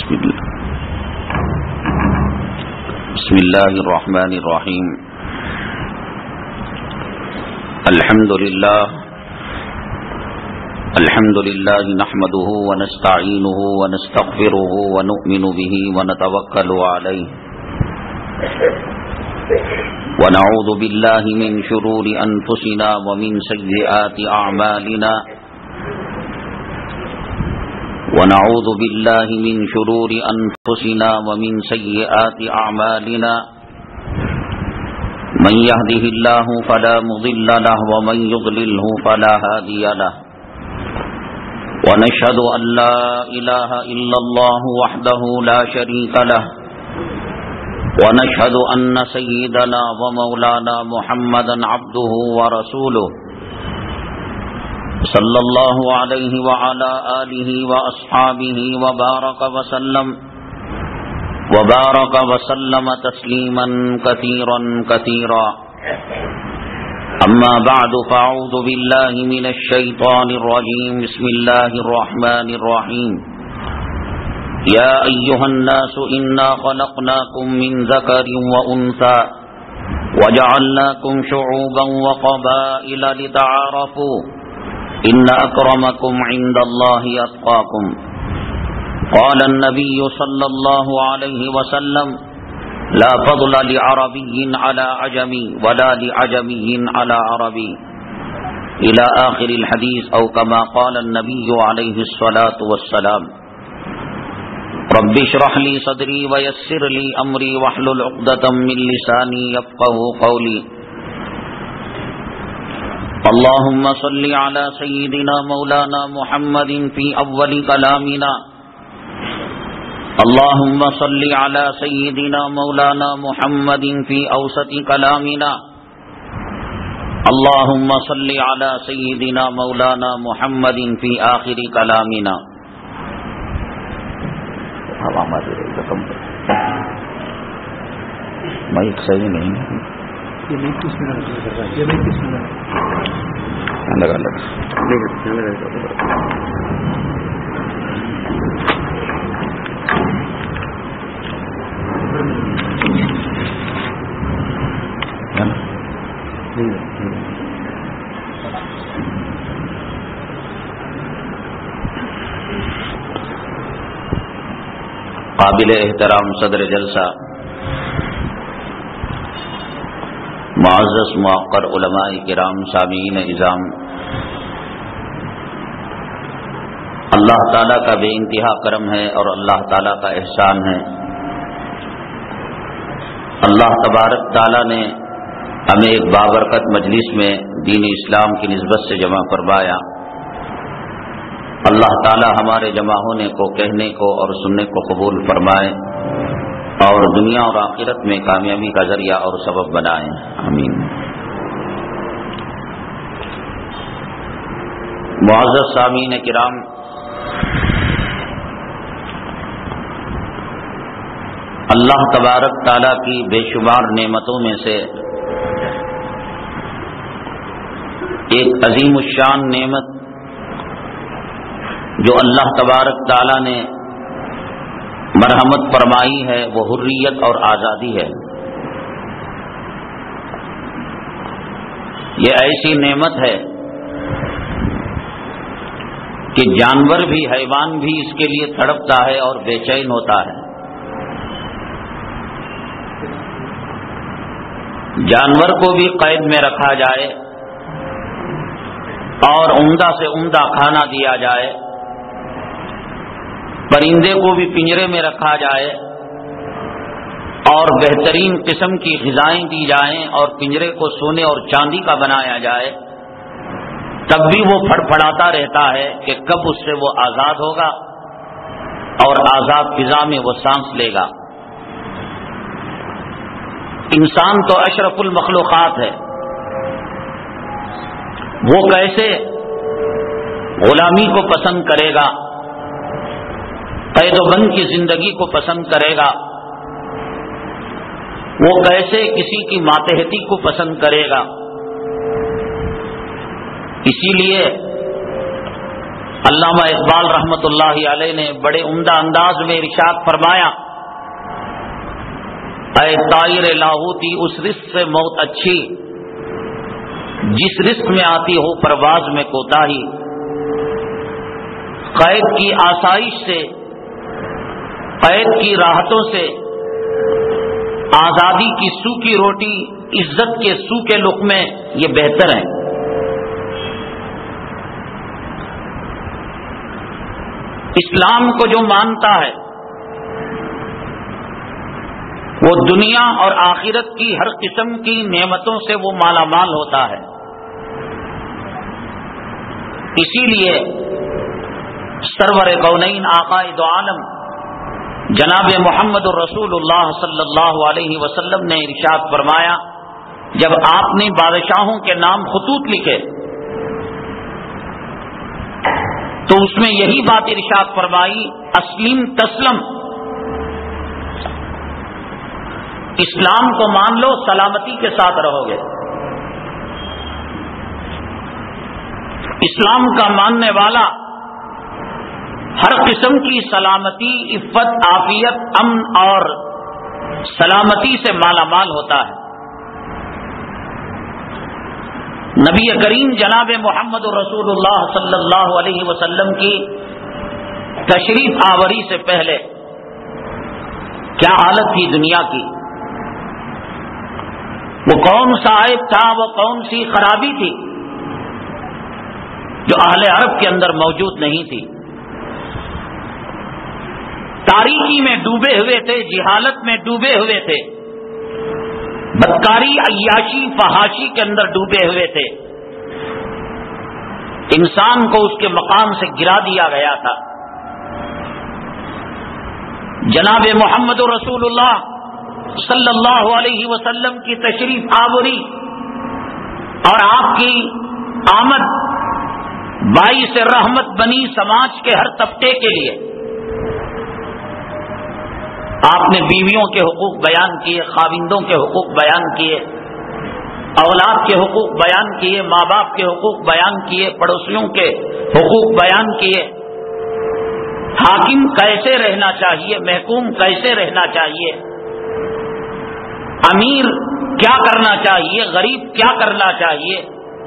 بسم الله الرحمن الرحيم. الحمد لله نحمده ونستعينه ونستغفره ونؤمن به ونتوكل عليه ونعوذ بالله من شرور أنفسنا ومن سيئات أعمالنا ونعوذ بالله من شرور أنفسنا ومن سيئات أعمالنا من يهده الله فلا مضل له ومن يضلله فلا هادي له ونشهد أن لا إله إلا الله وحده لا شريك له ونشهد أن سيدنا ومولانا محمدا عبده ورسوله صلى الله عليه وعلى آله وأصحابه وبارك وسلم تسليما كثيرا أما بعد فأعوذ بالله من الشيطان الرجيم. بسم الله الرحمن الرحيم. يا أيها الناس إنا خلقناكم من ذكر وأنثى وجعلناكم شعوبا وقبائل لتعارفوا إن أكرمكم عند الله أتقاكم. قال النبي صلى الله عليه وسلم لا فضل لعربي على عجمي ولا لعجمي على عربي إلى آخر الحديث أو كما قال النبي عليه الصلاة والسلام. رب اشرح لي صدري ويسر لي أمري واحلل عقدة من لساني يفقهوا قولي. اللهم صل على سيدنا مولانا محمد في أول كلامنا. اللهم صل على سيدنا مولانا محمد في أوسط كلامنا. اللهم صل على سيدنا مولانا محمد في آخر كلامنا. مائک صحیح نہیں لگا قابل احترام صدر جلسہ، معزز موقر علماء کرام، سامعین اعظام، اللہ تعالیٰ کا بے انتہا کرم ہے اور اللہ تعالیٰ کا احسان ہے. اللہ تبارک تعالیٰ نے ہمیں ایک بابرکت مجلس میں دین اسلام کی نسبت سے جمع فرمایا. اللہ تعالیٰ ہمارے جمع ہونے کو، کہنے کو اور سننے کو قبول فرمائے اور دنیا اور آخرت میں کامیابی کا ذریعہ اور سبب بنائے. آمین. معزز سامعین کرام، اللہ تبارک تعالیٰ کی بے شمار نعمتوں میں سے ایک عظیم الشان نعمت جو اللہ تبارک تعالیٰ نے مرحمت فرمائی ہے وہ حریت اور آزادی ہے. یہ ایسی نعمت ہے کہ جانور بھی، حیوان بھی اس کے لیے تڑپتا ہے اور بے چین ہوتا ہے. جانور کو بھی قید میں رکھا جائے اور عمدہ سے عمدہ کھانا دیا جائے، پرندے کو بھی پنجرے میں رکھا جائے اور بہترین قسم کی غذائیں دی جائیں اور پنجرے کو سونے اور چاندی کا بنایا جائے، تب بھی وہ پھڑپھڑاتا رہتا ہے کہ کب اس سے وہ آزاد ہوگا اور آزاد فضا میں وہ سانس لے گا. انسان تو اشرف المخلوقات ہے، وہ کیسے غلامی کو پسند کرے گا، قید و بند کی زندگی کو پسند کرے گا، وہ کیسے کسی کی ماتحتی کو پسند کرے گا. اسی لیے علامہ اقبال رحمۃ اللہ علیہ نے بڑے عمدہ انداز میں ارشاد فرمایا، اے طائر لاہوتی اس رزق سے موت اچھی جس رزق میں آتی ہو پرواز میں کوتاہی، قید کی آسائش سے، قید کی راحتوں سے، آزادی کی سوکھی روٹی، عزت کے سوکھے لقمے یہ بہتر ہیں۔ اسلام کو جو مانتا ہے وہ دنیا اور آخرت کی ہر قسم کی نعمتوں سے وہ مالا مال ہوتا ہے۔ اسی لیے سرور کونین آقا دو عالم جناب محمد الرسول اللہ صلی اللہ علیہ وسلم نے ارشاد فرمایا، جب آپ نے بادشاہوں کے نام خطوط لکھے تو اس میں یہی بات ارشاد فرمائی، اسلم تسلم، اسلام کو مان لو سلامتی کے ساتھ رہو گے۔ اسلام کا ماننے والا ہر قسم کی سلامتی، عفت، عافیت، امن اور سلامتی سے مالا مال ہوتا ہے۔ نبی کریم جناب محمد رسول اللہ صلی اللہ علیہ وسلم کی تشریف آوری سے پہلے کیا حالت تھی دنیا کی؟ وہ کون سا عیب تھا، وہ کون سی خرابی تھی جو اہل عرب کے اندر موجود نہیں تھی؟ تاریکی میں ڈوبے ہوئے تھے، جہالت میں ڈوبے ہوئے تھے، بدکاری، عیاشی، فحاشی کے اندر ڈوبے ہوئے تھے۔ انسان کو اس کے مقام سے گرا دیا گیا تھا۔ جناب محمد رسول اللہ صلی اللہ علیہ وسلم کی تشریف آوری اور آپ کی آمد باعث رحمت بنی سماج کے ہر طبقے کے لیے۔ آپ نے بیویوں کے حقوق بیان کیے، خاوندوں کے حقوق بیان کیے، اولاد کے حقوق بیان کیے، ماں باپ کے حقوق بیان کیے، پڑوسیوں کے حقوق بیان کیے، حاکم کیسے رہنا چاہیے، محکوم کیسے رہنا چاہیے، امیر کیا کرنا چاہیے، غریب کیا کرنا چاہیے،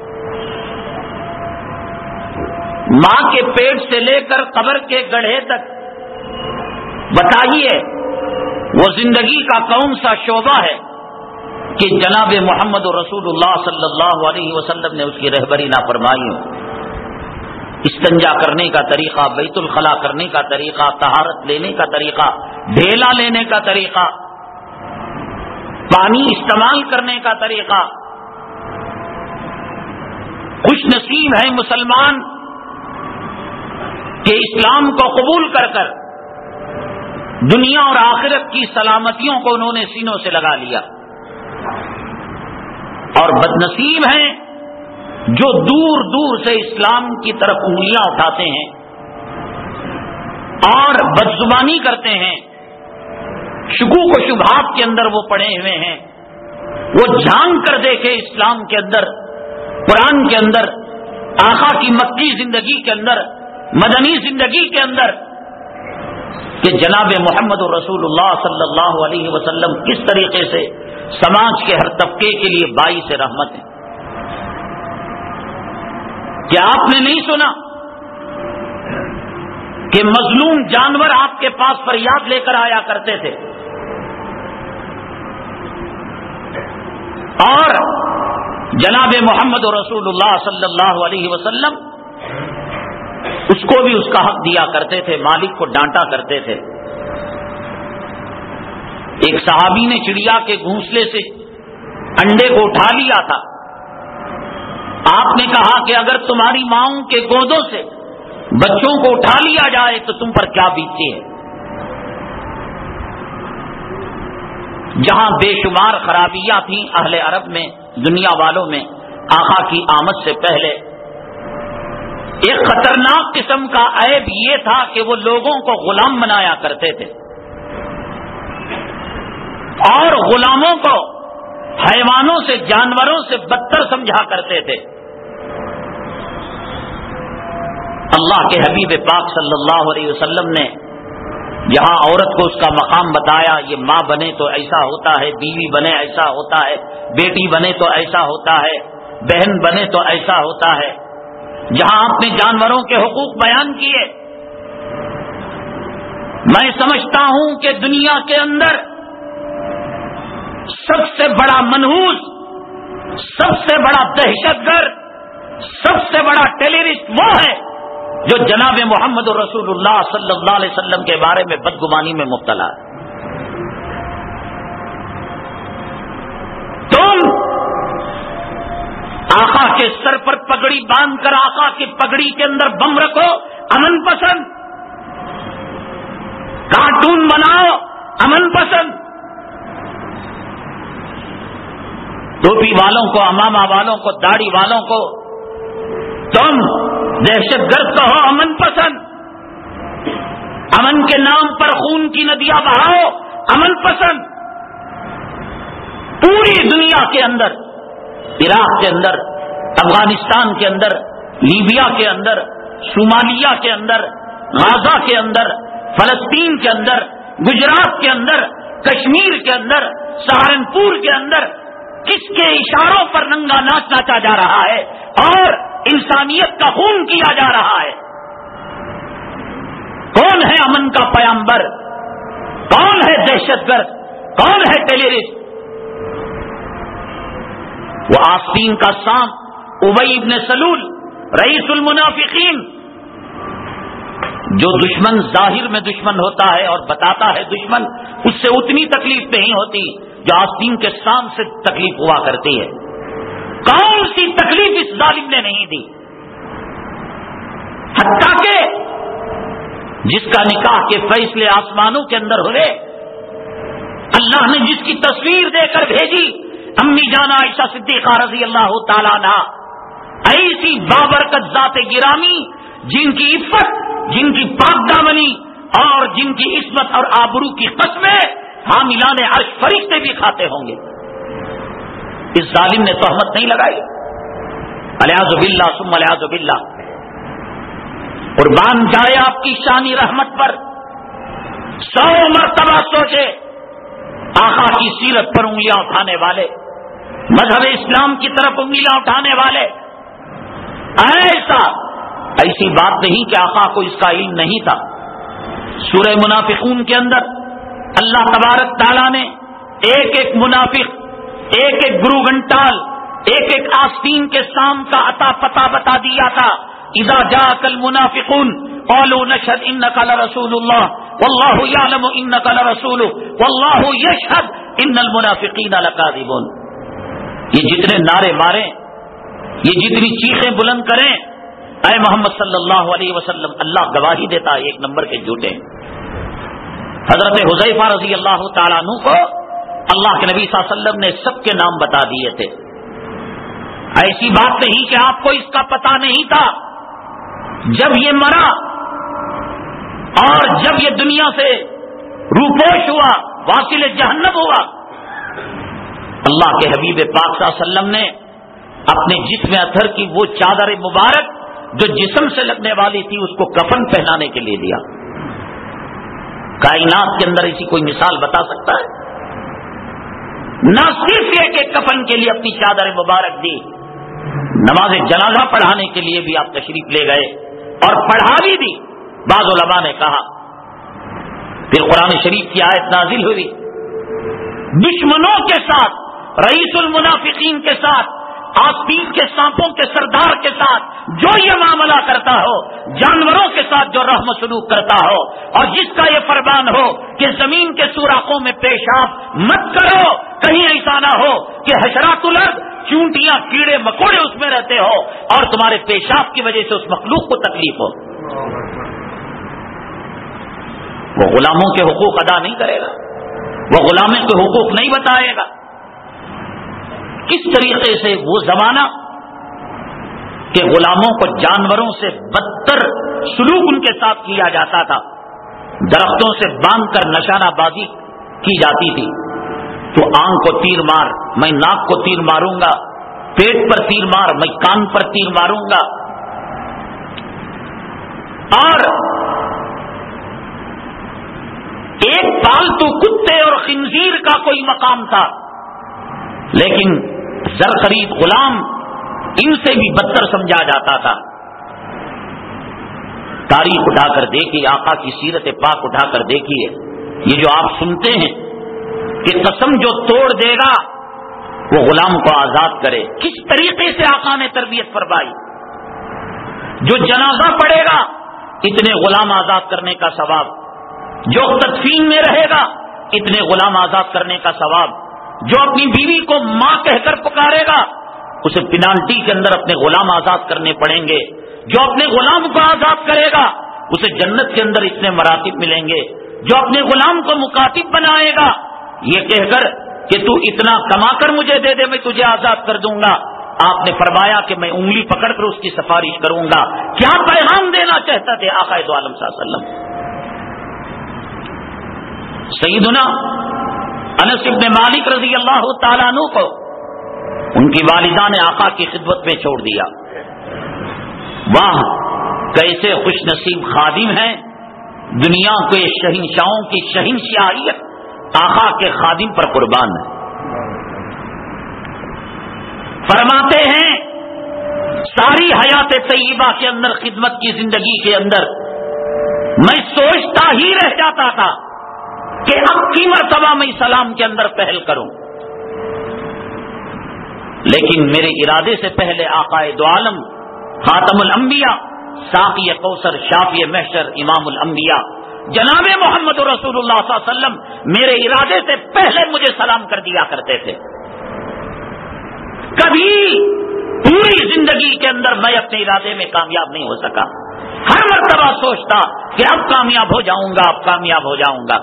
ماں کے پیٹ سے لے کر قبر کے گڑھے تک بتائیے وہ زندگی کا کون سا شعبہ ہے کہ جناب محمد رسول اللہ صلی اللہ علیہ وسلم نے اس کی رہبری نہ فرمائی ہو؟ استنجا کرنے کا طریقہ، بیت الخلا کرنے کا طریقہ، طہارت لینے کا طریقہ، ڈھیلا لینے کا طریقہ، پانی استعمال کرنے کا طریقہ۔ خوش نصیب ہے مسلمان کہ اسلام کو قبول کر کر دنیا اور آخرت کی سلامتیوں کو انہوں نے سینوں سے لگا لیا، اور بد نصیب ہیں جو دور دور سے اسلام کی طرف انگلیاں اٹھاتے ہیں اور بدزبانی کرتے ہیں، شکوک و شبہات کے اندر وہ پڑے ہوئے ہیں۔ وہ جھانک کر دیکھے اسلام کے اندر، قرآن کے اندر، آقا کی مکی زندگی کے اندر، مدنی زندگی کے اندر، کہ جناب محمد رسول اللہ صلی اللہ علیہ وسلم کس طریقے سے سماج کے ہر طبقے کے لیے باعث رحمت ہے۔ کیا آپ نے نہیں سنا کہ مظلوم جانور آپ کے پاس فریاد لے کر آیا کرتے تھے، اور جناب محمد رسول اللہ صلی اللہ علیہ وسلم اس کو بھی اس کا حق دیا کرتے تھے، مالک کو ڈانٹا کرتے تھے۔ ایک صحابی نے چڑیا کے گھونسلے سے انڈے کو اٹھا لیا تھا۔ آپ نے کہا کہ اگر تمہاری ماؤں کے گودوں سے بچوں کو اٹھا لیا جائے تو تم پر کیا بیتتی ہے۔ جہاں بے شمار خرابیاں تھیں اہل عرب میں، دنیا والوں میں، آقا کی آمد سے پہلے ایک خطرناک قسم کا عیب یہ تھا کہ وہ لوگوں کو غلام بنایا کرتے تھے اور غلاموں کو حیوانوں سے، جانوروں سے بدتر سمجھا کرتے تھے۔ اللہ کے حبیب پاک صلی اللہ علیہ وسلم نے جہاں عورت کو اس کا مقام بتایا، یہ ماں بنے تو ایسا ہوتا ہے، بیوی بنے ایسا ہوتا ہے، بیٹی بنے تو ایسا ہوتا ہے، بہن بنے تو ایسا ہوتا ہے، جہاں آپ نے جانوروں کے حقوق بیان کیے، میں سمجھتا ہوں کہ دنیا کے اندر سب سے بڑا منحوس، سب سے بڑا دہشت گرد، سب سے بڑا ٹیررسٹ وہ ہے جو جناب محمد رسول اللہ صلی اللہ علیہ وسلم کے بارے میں بدگمانی میں مبتلا ہے۔ تم آقا کے سر پر پگڑی باندھ کر آقا کی پگڑی کے اندر بم رکھو، امن پسند، کارٹون بناؤ، امن پسند، ٹوپی والوں کو، امامہ والوں کو، داڑھی والوں کو تم دہشت گرد کہو، امن پسند، امن کے نام پر خون کی ندیاں بہاؤ، امن پسند۔ پوری دنیا کے اندر، عراق کے اندر، افغانستان کے اندر، لیبیا کے اندر، صومالیہ کے اندر، غزہ کے اندر، فلسطین کے اندر، گجرات کے اندر، کشمیر کے اندر، سہارنپور کے اندر کس کے اشاروں پر ننگا ناچ ناچا جا رہا ہے اور انسانیت کا خون کیا جا رہا ہے؟ کون ہے امن کا پیامبر؟ کون ہے دہشت گرد؟ کون ہے ٹیررسٹ؟ وہ آستین کا سانپ ابی ابن سلول، رئیس المنافقین، جو دشمن ظاہر میں دشمن ہوتا ہے اور بتاتا ہے دشمن، اس سے اتنی تکلیف نہیں ہوتی جو آستین کے سانپ سے تکلیف ہوا کرتی ہے۔ کون سی تکلیف اس ظالم نے نہیں دی؟ حتیٰ کہ جس کا نکاح کے فیصلے آسمانوں کے اندر ہوئے، اللہ نے جس کی تصویر دے کر بھیجی، امی جانا عائشہ صدیقہ رضی اللہ تعالیٰ عنہا، ایسی بابرکت ذات گرامی جن کی عفت، جن کی پاک دامنی اور جن کی عصمت اور آبرو کی قسمیں حاملان عرش فرشتے بھی کھاتے ہوں گے، اس ظالم نے تہمت نہیں لگائی؟ الیاذ باللہ ثم الیاذ باللہ۔ قربان جائے آپ کی شانی رحمت پر، 100 مرتبہ سوچے آقا کی سیرت پر انگلیاں اٹھانے والے، مذہب اسلام کی طرف انگلیاں اٹھانے والے، ایسی بات نہیں کہ آقا کو اس کا علم نہیں تھا۔ سورہ منافقون کے اندر اللہ تبارک تعالیٰ نے ایک ایک منافق، ایک ایک گرو گھنٹال، ایک ایک آستین کے سام کا عطا پتہ بتا دیا تھا۔ اذا جاءك المنافقون قالوا نشهد انك لرسول الله والله يعلم انك لرسوله والله يشهد ان المنافقين لكاذبون۔ یہ جتنے نعرے ماریں، یہ جتنی چیخیں بلند کریں، اے محمد صلی اللہ علیہ وسلم، اللہ گواہی دیتا ہے ایک نمبر کے جھوٹے۔ حضرت حذیفہ رضی اللہ تعالیٰ عنہ کو اللہ کے نبی صلی اللہ علیہ وسلم نے سب کے نام بتا دیے تھے۔ ایسی بات نہیں کہ آپ کو اس کا پتہ نہیں تھا۔ جب یہ مرا اور جب یہ دنیا سے روپوش ہوا، واصل جہنم ہوا، اللہ کے حبیب پاک صلی اللہ علیہ وسلم نے اپنے جسم اطہر کی وہ چادر مبارک جو جسم سے لگنے والی تھی اس کو کفن پہنانے کے لیے دیا۔ کائنات کے اندر ایسی کوئی مثال بتا سکتا ہے؟ نہ صرف یہ کہ کفن کے لیے اپنی چادر مبارک دی، نماز جنازہ پڑھانے کے لیے بھی آپ تشریف لے گئے اور پڑھا بھی دی۔ بعض علماء نے کہا، پھر قرآن شریف کی آیت نازل ہوئی، دشمنوں کے ساتھ، رئیس المنافقین کے ساتھ، آستین کے سانپوں کے سردار کے ساتھ جو یہ معاملہ کرتا ہو، جانوروں کے ساتھ جو رحم سلوک کرتا ہو، اور جس کا یہ فرمان ہو کہ زمین کے سوراخوں میں پیشاب مت کرو، کہیں ایسا نہ ہو کہ حشرات الارض، چونٹیاں، کیڑے مکوڑے اس میں رہتے ہو اور تمہارے پیشاب کی وجہ سے اس مخلوق کو تکلیف ہو، وہ غلاموں کے حقوق ادا نہیں کرے گا، وہ غلاموں کے حقوق نہیں بتائے گا۔ کس طریقے سے وہ زمانہ کہ غلاموں کو جانوروں سے بدتر سلوک ان کے ساتھ کیا جاتا تھا، درختوں سے باندھ کر نشانہ بازی کی جاتی تھی، تو آنکھ کو تیر مار، میں ناک کو تیر ماروں گا، پیٹ پر تیر مار، میں کان پر تیر ماروں گا۔ اور ایک پالتو کتے اور خنزیر کا کوئی مقام تھا، لیکن زر خرید غلام ان سے بھی بدتر سمجھا جاتا تھا۔ تاریخ اٹھا کر دیکھیے، آقا کی سیرت پاک اٹھا کر دیکھیے، یہ جو آپ سنتے ہیں کہ قسم جو توڑ دے گا وہ غلام کو آزاد کرے، کس طریقے سے آقا نے تربیت فرمائی۔ جو جنازہ پڑے گا اتنے غلام آزاد کرنے کا ثواب، جو تدفین میں رہے گا اتنے غلام آزاد کرنے کا ثواب، جو اپنی بیوی کو ماں کہہ کر پکارے گا اسے پینالٹی کے اندر اپنے غلام آزاد کرنے پڑیں گے، جو اپنے غلام کو آزاد کرے گا اسے جنت کے اندر اتنے مراتب ملیں گے، جو اپنے غلام کو مکاتب بنائے گا یہ کہہ کر کہ تو اتنا کما کر مجھے دے دے میں تجھے آزاد کر دوں گا، آپ نے فرمایا کہ میں انگلی پکڑ کر اس کی سفارش کروں گا۔ کیا پیغام دینا چاہتا تھے آقا دو عالم صلی اللہ علیہ وسلم؟ سیدنا انس بن مالک رضی اللہ تعالیٰ عنہ کو ان کی والدہ نے آقا کی خدمت میں چھوڑ دیا۔ واہ کیسے خوش نصیب خادم ہیں، دنیا کے شہنشاہوں کی شہنشاہیت آقا کے خادم پر قربان ہے۔ فرماتے ہیں ساری حیات طیبہ کے اندر خدمت کی زندگی کے اندر میں سوچتا ہی رہ جاتا تھا کہ اب کی مرتبہ میں سلام کے اندر پہل کروں، لیکن میرے ارادے سے پہلے آقا دو عالم خاتم الانبیاء ساقی کوثر شافی محشر امام الانبیاء جناب محمد رسول اللہ صلی اللہ علیہ وسلم میرے ارادے سے پہلے مجھے سلام کر دیا کرتے تھے۔ کبھی پوری زندگی کے اندر میں اپنے ارادے میں کامیاب نہیں ہو سکا، ہر مرتبہ سوچتا کہ اب کامیاب ہو جاؤں گا، اب کامیاب ہو جاؤں گا۔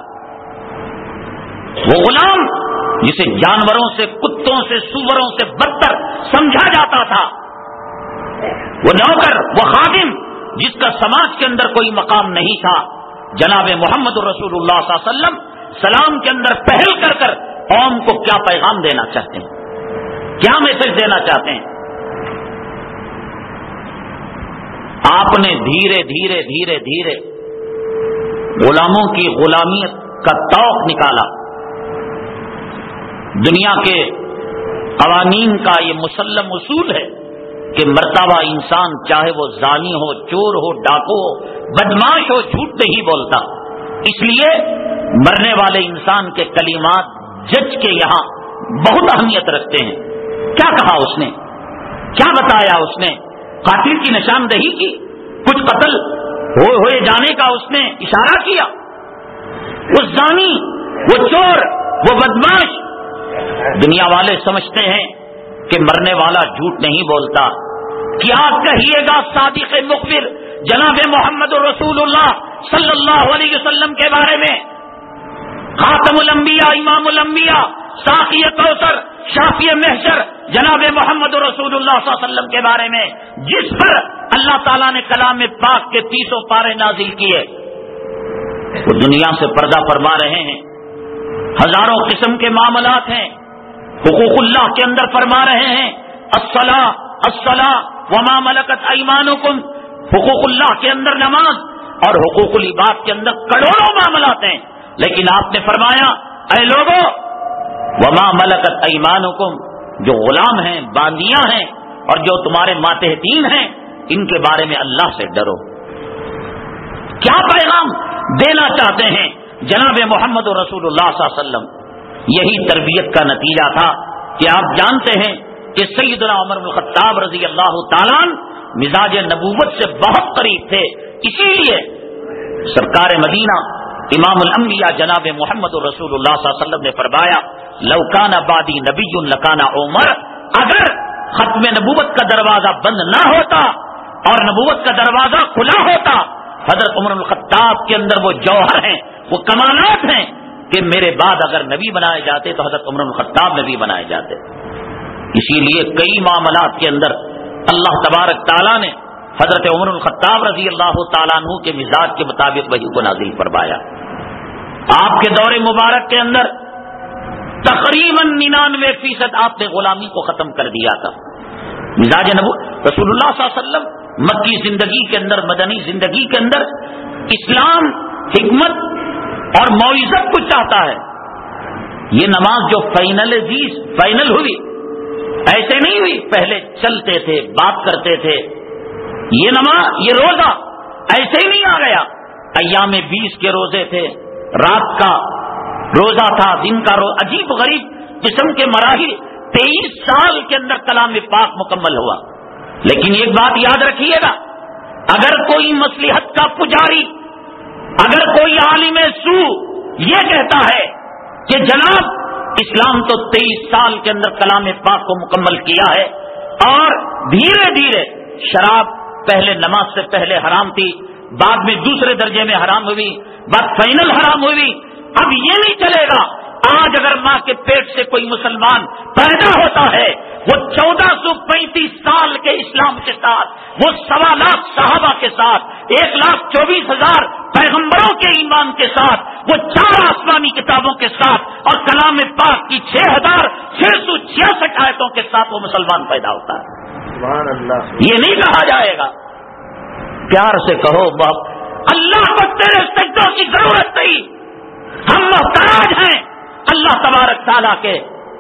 وہ غلام جسے جانوروں سے، کتوں سے، سوروں سے بدتر سمجھا جاتا تھا، وہ نوکر، وہ خادم جس کا سماج کے اندر کوئی مقام نہیں تھا، جناب محمد رسول اللہ صلی اللہ علیہ وسلم سلام کے اندر پہل کر کر قوم کو کیا پیغام دینا چاہتے ہیں، کیا میسج دینا چاہتے ہیں؟ آپ نے دھیرے دھیرے دھیرے دھیرے غلاموں کی غلامیت کا توق نکالا۔ دنیا کے قوانین کا یہ مسلم اصول ہے کہ مرتبہ انسان چاہے وہ زانی ہو، چور ہو، ڈاکو ہو، بدماش ہو، جھوٹ نہیں بولتا، اس لیے مرنے والے انسان کے کلمات جج کے یہاں بہت اہمیت رکھتے ہیں۔ کیا کہا اس نے، کیا بتایا اس نے، قاتل کی نشاندہی کی، کچھ قتل ہوئے جانے کا اس نے اشارہ کیا۔ وہ زانی، وہ چور، وہ بدماش، دنیا والے سمجھتے ہیں کہ مرنے والا جھوٹ نہیں بولتا۔ کیا کہیے گا صادق مخبر جناب محمد رسول اللہ صلی اللہ علیہ وسلم کے بارے میں، خاتم الانبیاء امام الانبیاء ساقی کوثر شافی محشر جناب محمد رسول اللہ صلی اللہ علیہ وسلم کے بارے میں، جس پر اللہ تعالیٰ نے کلام پاک کے 30 پارے نازل کیے، وہ دنیا سے پردہ فرما رہے ہیں۔ ہزاروں قسم کے معاملات ہیں، حقوق اللہ کے اندر فرما رہے ہیں الصلاۃ وما ملکت ایمانکم، حقوق اللہ کے اندر نماز، اور حقوق العباد کے اندر کروڑوں معاملات ہیں، لیکن آپ نے فرمایا اے لوگوں وما ملکت ایمانکم، جو غلام ہیں، باندیاں ہیں، اور جو تمہارے ماتحتین ہیں، ان کے بارے میں اللہ سے ڈرو۔ کیا پیغام دینا چاہتے ہیں جناب محمد رسول اللہ صلی اللہ علیہ وسلم؟ یہی تربیت کا نتیجہ تھا کہ آپ جانتے ہیں کہ سیدنا عمر بن الخطاب رضی اللہ تعالیٰ مزاج نبوت سے بہت قریب تھے، اسی لیے سرکار مدینہ امام الانبیاء جناب محمد رسول اللہ صلی اللہ علیہ وسلم نے فرمایا لو کان بعدی نبی لکان عمر، اگر ختم نبوت کا دروازہ بند نہ ہوتا اور نبوت کا دروازہ کھلا ہوتا، حضرت عمر بن الخطاب کے اندر وہ جوہر ہیں، وہ کمالات ہیں کہ میرے بعد اگر نبی بنائے جاتے تو حضرت عمر بن الخطاب نبی بنائے جاتے۔ اسی لیے کئی معاملات کے اندر اللہ تبارک تعالیٰ نے حضرت عمر بن الخطاب رضی اللہ تعالیٰ عنہ کے مزاج کے مطابق وحی کو نازل فرمایا۔ آپ کے دور مبارک کے اندر تقریباً 99% آپ نے غلامی کو ختم کر دیا تھا۔ مزاج نبوت رسول اللہ صلی اللہ علیہ وسلم مکی زندگی کے اندر، مدنی زندگی کے اندر اسلام حکمت اور موعظت کو چاہتا ہے. یہ نماز جو فائنل ہوئی، ایسے نہیں ہوئی. پہلے چلتے تھے، بات کرتے تھے. یہ نماز، یہ روزہ ایسے ہی نہیں آ گیا. ایام 20 کے روزے تھے، رات کا روزہ تھا، دن کا روزہ. عجیب غریب قسم کے مراحل 23 سال کے اندر کلام پاک مکمل ہوا. لیکن ایک بات یاد رکھیے گا، اگر کوئی مصلحت کا پجاری، اگر کوئی عالم سو یہ کہتا ہے کہ جناب اسلام تو 23 سال کے اندر کلام پاک کو مکمل کیا ہے اور دھیرے دھیرے شراب پہلے نماز سے پہلے حرام تھی، بعد میں دوسرے درجے میں حرام ہوئی، بعد فائنل حرام ہوئی، اب یہ نہیں چلے گا. آج اگر ماں کے پیٹ سے کوئی مسلمان پیدا ہوتا ہے، وہ 1435 سال کے اسلام کے ساتھ، وہ 1.25 لاکھ صحابہ کے ساتھ، 1,24,000 پیغمبروں کے ایمان کے ساتھ، وہ 4 آسمانی کتابوں کے ساتھ اور کلام پاک کی 6,666 آیتوں کے ساتھ وہ مسلمان پیدا ہوتا ہے. سبحان اللہ. یہ نہیں کہا جائے گا. پیار سے کہو اللہ کو تیرے سجدوں کی ضرورت نہیں، ہم محتاج ہیں اللہ تبارک تعالیٰ کے.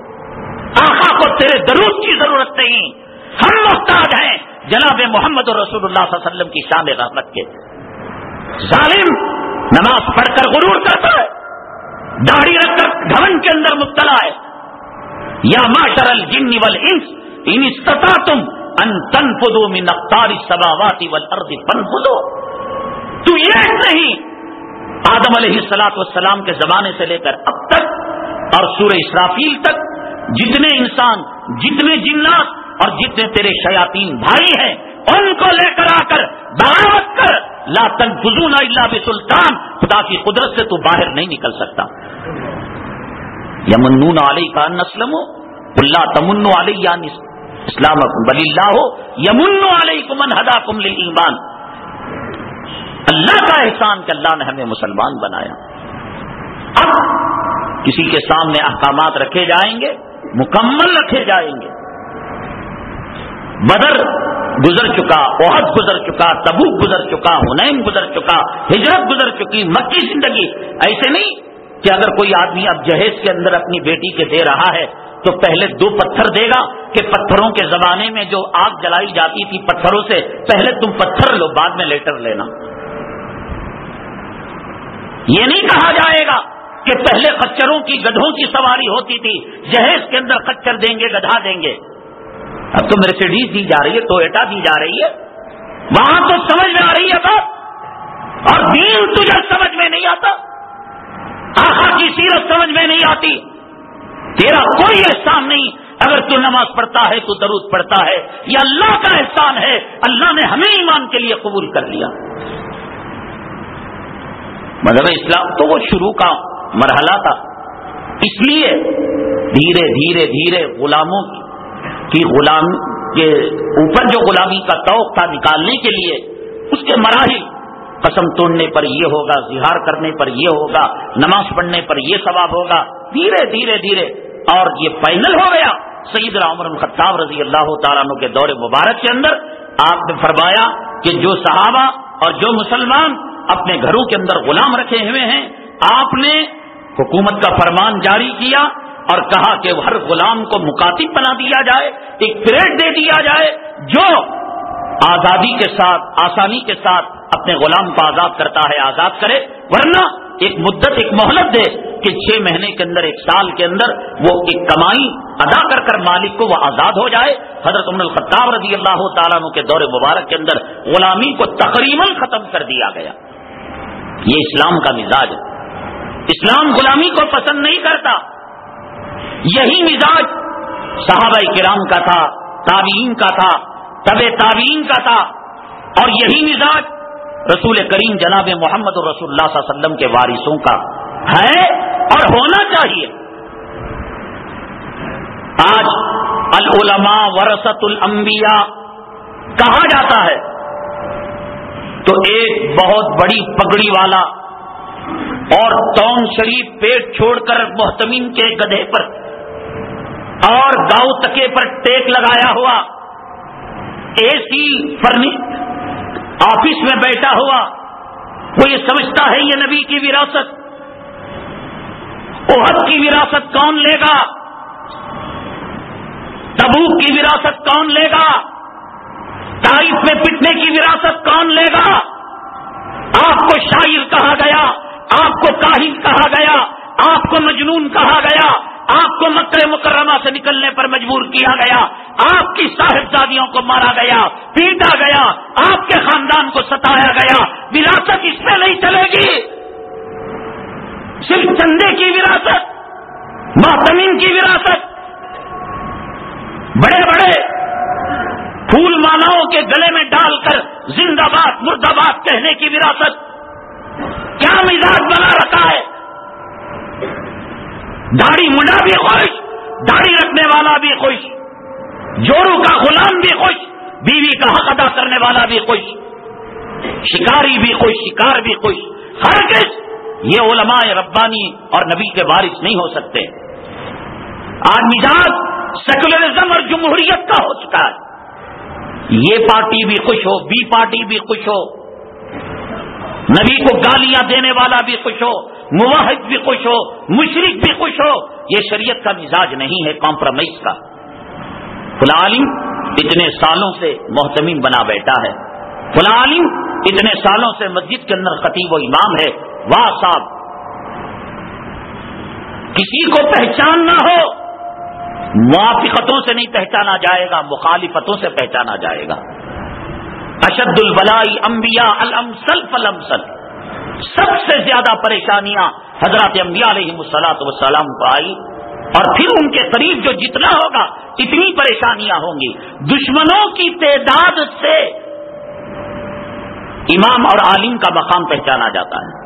آقا کو تیرے درود کی ضرورت نہیں، ہم محتاج ہیں جناب محمد رسول اللہ صلی اللہ علیہ وسلم کی شان رحمت کے. ظالم نماز پڑھ کر غرور کرتا ہے، داڑھی رکھ کر گھمنڈ کے اندر مبتلا ہے. یا معشر الجن والانس ان استطعتم ان تنفذوا من اقطار السماوات والارض فانفذوا. تو ایک نہیں، آدم علیہ السلام کے زمانے سے لے کر اب تک اور سورہ اسرافیل تک جتنے انسان، جتنے جنات اور جتنے تیرے شیاطین بھائی ہیں، ان کو لے کر آ کر بغاوت کر. لا تنفذون الا بسلطان، خدا کی قدرت سے تو باہر نہیں نکل سکتا. یمنون علیک ان اسلموا قل لا تمنوا علی اسلامکم بل اللہ یمن علیکم ان ہداکم للایمان. اللہ کا احسان کہ اللہ نے ہمیں مسلمان بنایا. اب کسی کے سامنے احکامات رکھے جائیں گے، مکمل رکھے جائیں گے. بدر گزر چکا، احد گزر چکا، تبوک گزر چکا، حنین گزر چکا، ہجرت گزر چکی، مکی زندگی. ایسے نہیں کہ اگر کوئی آدمی اب جہیز کے اندر اپنی بیٹی کے دے رہا ہے تو پہلے 2 پتھر دے گا کہ پتھروں کے زمانے میں جو آگ جلائی جاتی تھی پتھروں سے، پہلے تم پتھر لو بعد میں لیٹر لینا. یہ نہیں کہا جائے گا کہ پہلے خچروں کی، گدھوں کی سواری ہوتی تھی، جہیز کے اندر خچر دیں گے، گدھا دیں گے. اب تو مرسیڈیز دی جا رہی ہے، ٹویوٹا دی جا رہی ہے. وہاں تو سمجھ میں آ رہی ہے بات، اور دین تجھے سمجھ میں نہیں آتا، آقا کی سیرت سمجھ میں نہیں آتی. تیرا کوئی احسان نہیں اگر تو نماز پڑھتا ہے، تو درود پڑھتا ہے، یہ اللہ کا احسان ہے. اللہ نے ہمیں ایمان کے لیے قبول کر لیا. مذہب اسلام تو وہ شروع کا مرحلہ تھا، اس لیے دھیرے دھیرے دھیرے غلاموں کی غلام کے اوپر جو غلامی کا توق تھا نکالنے کے لیے اس کے مراحل، قسم توڑنے پر یہ ہوگا، زہار کرنے پر یہ ہوگا، نماز پڑھنے پر یہ ثواب ہوگا، دھیرے دھیرے دھیرے اور یہ فائنل ہو گیا. سیدنا عمر بن خطاب رضی اللہ تعالیٰ عنہ کے دور مبارک کے اندر آپ نے فرمایا کہ جو صحابہ اور جو مسلمان اپنے گھروں کے اندر غلام رکھے ہوئے ہیں، آپ نے حکومت کا فرمان جاری کیا اور کہا کہ ہر غلام کو مکاتب بنا دیا جائے، ایک پریڈ دے دیا جائے جو آزادی کے ساتھ، آسانی کے ساتھ اپنے غلام کو آزاد کرتا ہے آزاد کرے، ورنہ ایک مدت، ایک مہلت دے کہ 6 مہینے کے اندر، 1 سال کے اندر وہ ایک کمائی ادا کر کر مالک کو وہ آزاد ہو جائے. حضرت عمر الخطاب رضی اللہ تعالیٰ عنہ کے دور مبارک کے اندر غلامی کو تقریباً ختم کر دیا گیا. یہ اسلام کا مزاج ہے. اسلام غلامی کو پسند نہیں کرتا. یہی مزاج صحابہ کرام کا تھا، تابعین کا تھا، تبع تابعین کا تھا، اور یہی مزاج رسول کریم جناب محمد رسول اللہ صلی اللہ علیہ وسلم کے وارثوں کا ہے اور ہونا چاہیے. آج العلماء ورثۃ الانبیاء کہا جاتا ہے تو ایک بہت بڑی پگڑی والا اور تون شریف پیٹ چھوڑ کر محتمین کے گدھے پر اور گاؤں تکے پر ٹیک لگایا ہوا، اے سی آفس میں بیٹھا ہوا وہ یہ سمجھتا ہے یہ نبی کی وراثت، احد کی وراثت کون لے گا، تبوک کی وراثت کون لے گا، طائف میں پٹنے کی وراثت کون لے گا؟ آپ کو شاعر کہا گیا، آپ کو کاہن کہا گیا، آپ کو مجنون کہا گیا، آپ کو مکہ مکرمہ سے نکلنے پر مجبور کیا گیا، آپ کی صاحبزادیوں کو مارا گیا، پیٹا گیا، آپ کے خاندان کو ستایا گیا، وراثت اس میں نہیں چلے گی، صرف چندے کی وراثت، ماتمین کی وراثت، بڑے بڑے پھول مالاؤں کے گلے میں ڈال کر زندہ باد مردہ باد کہنے کی وراثت، کیا مزاج بنا رکھا ہے؟ داڑھی منڈا بھی خوش، داڑھی رکھنے والا بھی خوش، جورو کا غلام بھی خوش، بیوی کا حق ادا کرنے والا بھی خوش، شکاری بھی خوش، شکار بھی خوش، ہرگز یہ علماء ربانی اور نبی کے وارث نہیں ہو سکتے۔ آج مزاج سیکولرزم اور جمہوریت کا ہو چکا ہے، یہ پارٹی بھی خوش ہو، بی پارٹی بھی خوش ہو، نبی کو گالیاں دینے والا بھی خوش ہو، موحد بھی خوش ہو، مشرک بھی خوش ہو، یہ شریعت کا مزاج نہیں ہے، کمپرومائز کا۔ فلاں عالم اتنے سالوں سے محتمم بنا بیٹھا ہے، فلاں عالم اتنے سالوں سے مسجد کے اندر خطیب و امام ہے، واہ صاحب، کسی کو پہچان نہ ہو، موافقتوں سے نہیں پہچانا جائے گا، مخالفتوں سے پہچانا جائے گا۔ اشد البلائی انبیاء الامثل فالامثل، سب سے زیادہ پریشانیاں حضرات انبیاء علیہم الصلوۃ والسلام کو آئی، اور پھر ان کے قریب جو جتنا ہوگا اتنی پریشانیاں ہوں گی۔ دشمنوں کی تعداد سے امام اور عالم کا مقام پہچانا جاتا ہے،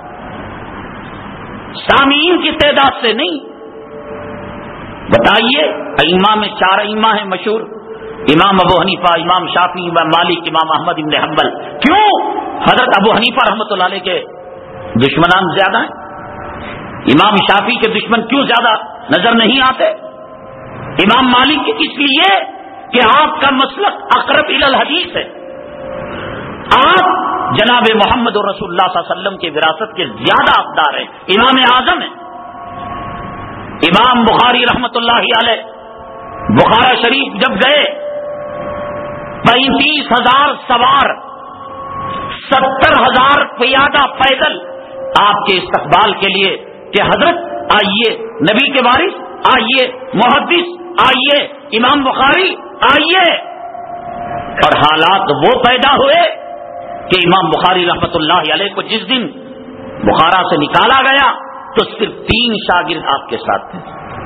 سامعین کی تعداد سے نہیں۔ بتائیے ائمہ میں 4 ائمہ ہیں مشہور، امام ابو حنیفہ، امام شافعی، امام مالک، امام احمد بن حنبل۔ کیوں حضرت ابو حنیفہ رحمۃ اللہ علیہ کے دشمنان زیادہ ہیں؟ امام شافعی کے دشمن کیوں زیادہ نظر نہیں آتے؟ امام مالک اس لیے کہ آپ کا مسلک اقرب الی الحدیث ہے، آپ جناب محمد رسول اللہ صلی اللہ علیہ وسلم کی وراثت کے زیادہ حقدار ہیں، امام اعظم ہیں۔ امام بخاری رحمۃ اللہ علیہ بخارا شریف جب گئے، 35,000 سوار، 70,000 پیادہ پیدل آپ کے استقبال کے لیے کہ حضرت آئیے، نبی کے وارث آئیے، محدث آئیے، امام بخاری آئیے۔ اور حالات وہ پیدا ہوئے کہ امام بخاری رحمۃ اللہ علیہ کو جس دن بخارا سے نکالا گیا تو صرف 3 شاگرد آپ کے ساتھ تھے۔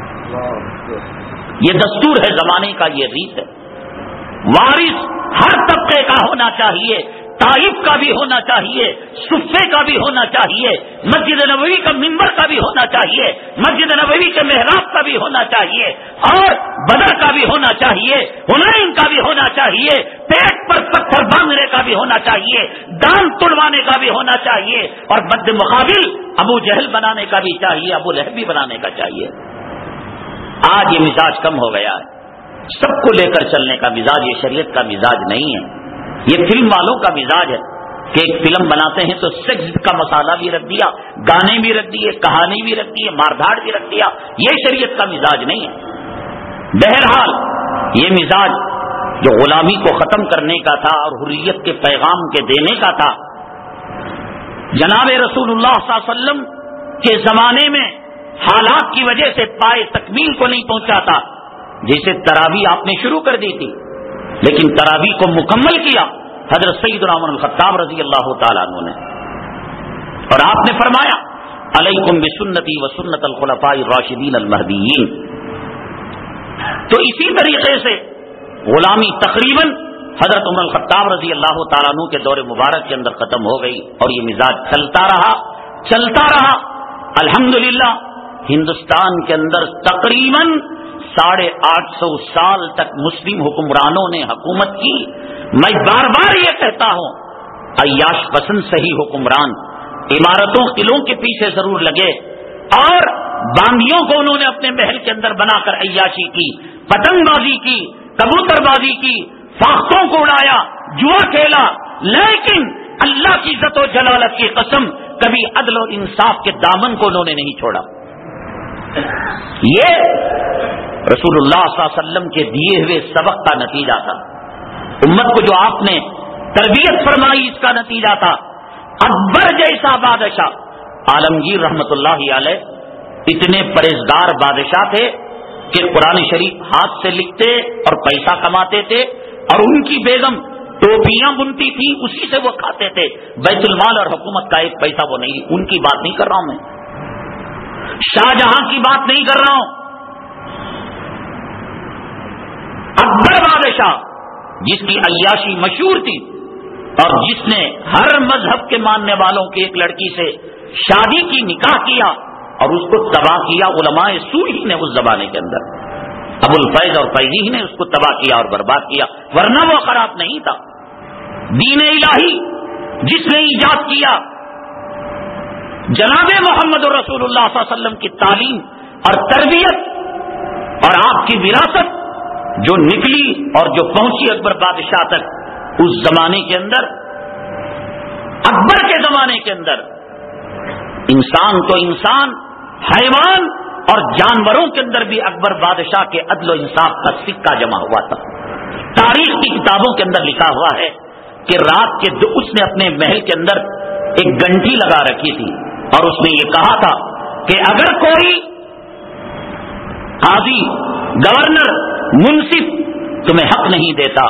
یہ دستور ہے زمانے کا، یہ ریت ہے۔ وارث ہر طبقے کا ہونا چاہیے، طائف کا بھی ہونا چاہیے، صفے کا بھی ہونا چاہیے، مسجد نبوی کا منبر کا بھی ہونا چاہیے، مسجد نبوی کے محراب کا بھی ہونا چاہیے، اور بدر کا بھی ہونا چاہیے، حنین کا بھی ہونا چاہیے، پیٹ پر پتھر باندھنے کا بھی ہونا چاہیے، دان توڑوانے کا بھی ہونا چاہیے، اور مد مقابل ابو جہل بنانے کا بھی چاہیے، ابو لہب بھی بنانے کا چاہیے۔ آج یہ مزاج کم ہو گیا ہے، سب کو لے کر چلنے کا مزاج یہ شریعت کا مزاج نہیں ہے۔ یہ فلم والوں کا مزاج ہے کہ ایک فلم بناتے ہیں تو سیکس کا مسالہ بھی رکھ دیا، گانے بھی رکھ دیے، کہانی بھی رکھ دی، مار دھاڑ بھی رکھ دیا، یہ شریعت کا مزاج نہیں ہے۔ بہرحال یہ مزاج جو غلامی کو ختم کرنے کا تھا اور حریت کے پیغام کے دینے کا تھا، جناب رسول اللہ صلی اللہ علیہ وسلم کے زمانے میں حالات کی وجہ سے پائے تکمیل کو نہیں پہنچا تھا۔ جیسے تراویح آپ نے شروع کر دی تھی، لیکن تراویح کو مکمل کیا حضرت سیدنا عمر الخطاب رضی اللہ تعالیٰ عنہ نے، اور آپ نے فرمایا علیکم بسنتی و سنت الخلفاء الراشدین المہدیین۔ تو اسی طریقے سے غلامی تقریباً حضرت عمر الخطاب رضی اللہ تعالیٰ عنہ کے دور مبارک کے اندر ختم ہو گئی، اور یہ مزاج چلتا رہا۔ الحمدللہ ہندوستان کے اندر تقریباً 850 سال تک مسلم حکمرانوں نے حکومت کی۔ میں بار بار یہ کہتا ہوں، عیاش پسند صحیح حکمران عمارتوں قلعوں کے پیچھے ضرور لگے، اور باندیوں کو انہوں نے اپنے محل کے اندر بنا کر عیاشی کی، پتنگ بازی کی، کبوتر بازی کی، فاختوں کو اڑایا، جوا کھیلا، لیکن اللہ کی عزت و جلالت کی قسم کبھی عدل و انصاف کے دامن کو انہوں نے نہیں چھوڑا. یہ رسول اللہ صلی اللہ علیہ وسلم کے دیے ہوئے سبق کا نتیجہ تھا. امت کو جو آپ نے تربیت فرمائی اس کا نتیجہ تھا. اکبر جیسا بادشاہ عالمگیر رحمت اللہ علیہ اتنے پرہیزگار بادشاہ تھے کہ قرآن شریف ہاتھ سے لکھتے اور پیسہ کماتے تھے, اور ان کی بیگم ٹوپیاں بنتی تھی اسی سے وہ کھاتے تھے. بیت المال اور حکومت کا ایک پیسہ وہ نہیں. ان کی بات نہیں کر رہا ہوں میں, شاہجہاں کی بات نہیں کر رہا ہوں. اکبر بادشاہ جس کی عیاشی مشہور تھی اور جس نے ہر مذہب کے ماننے والوں کی ایک لڑکی سے شادی کی, نکاح کیا اور اس کو تباہ کیا. علماء سوء ہی نے اس زمانے کے اندر, ابو الفیض اور فیضی ہی نے اس کو تباہ کیا اور برباد کیا, ورنہ وہ خراب نہیں تھا. دین الہی جس نے ایجاد کیا, جناب محمد رسول اللہ صلی اللہ علیہ وسلم کی تعلیم اور تربیت اور آپ کی وراثت جو نکلی اور جو پہنچی اکبر بادشاہ تک, اس زمانے کے اندر, اکبر کے زمانے کے اندر انسان تو انسان, حیوان اور جانوروں کے اندر بھی اکبر بادشاہ کے عدل و انصاف کا سکہ جمع ہوا تھا. تاریخ کی کتابوں کے اندر لکھا ہوا ہے کہ رات کے اس نے اپنے محل کے اندر ایک گھنٹی لگا رکھی تھی اور اس نے یہ کہا تھا کہ اگر کوئی قاضی, گورنر, منصف تمہیں حق نہیں دیتا,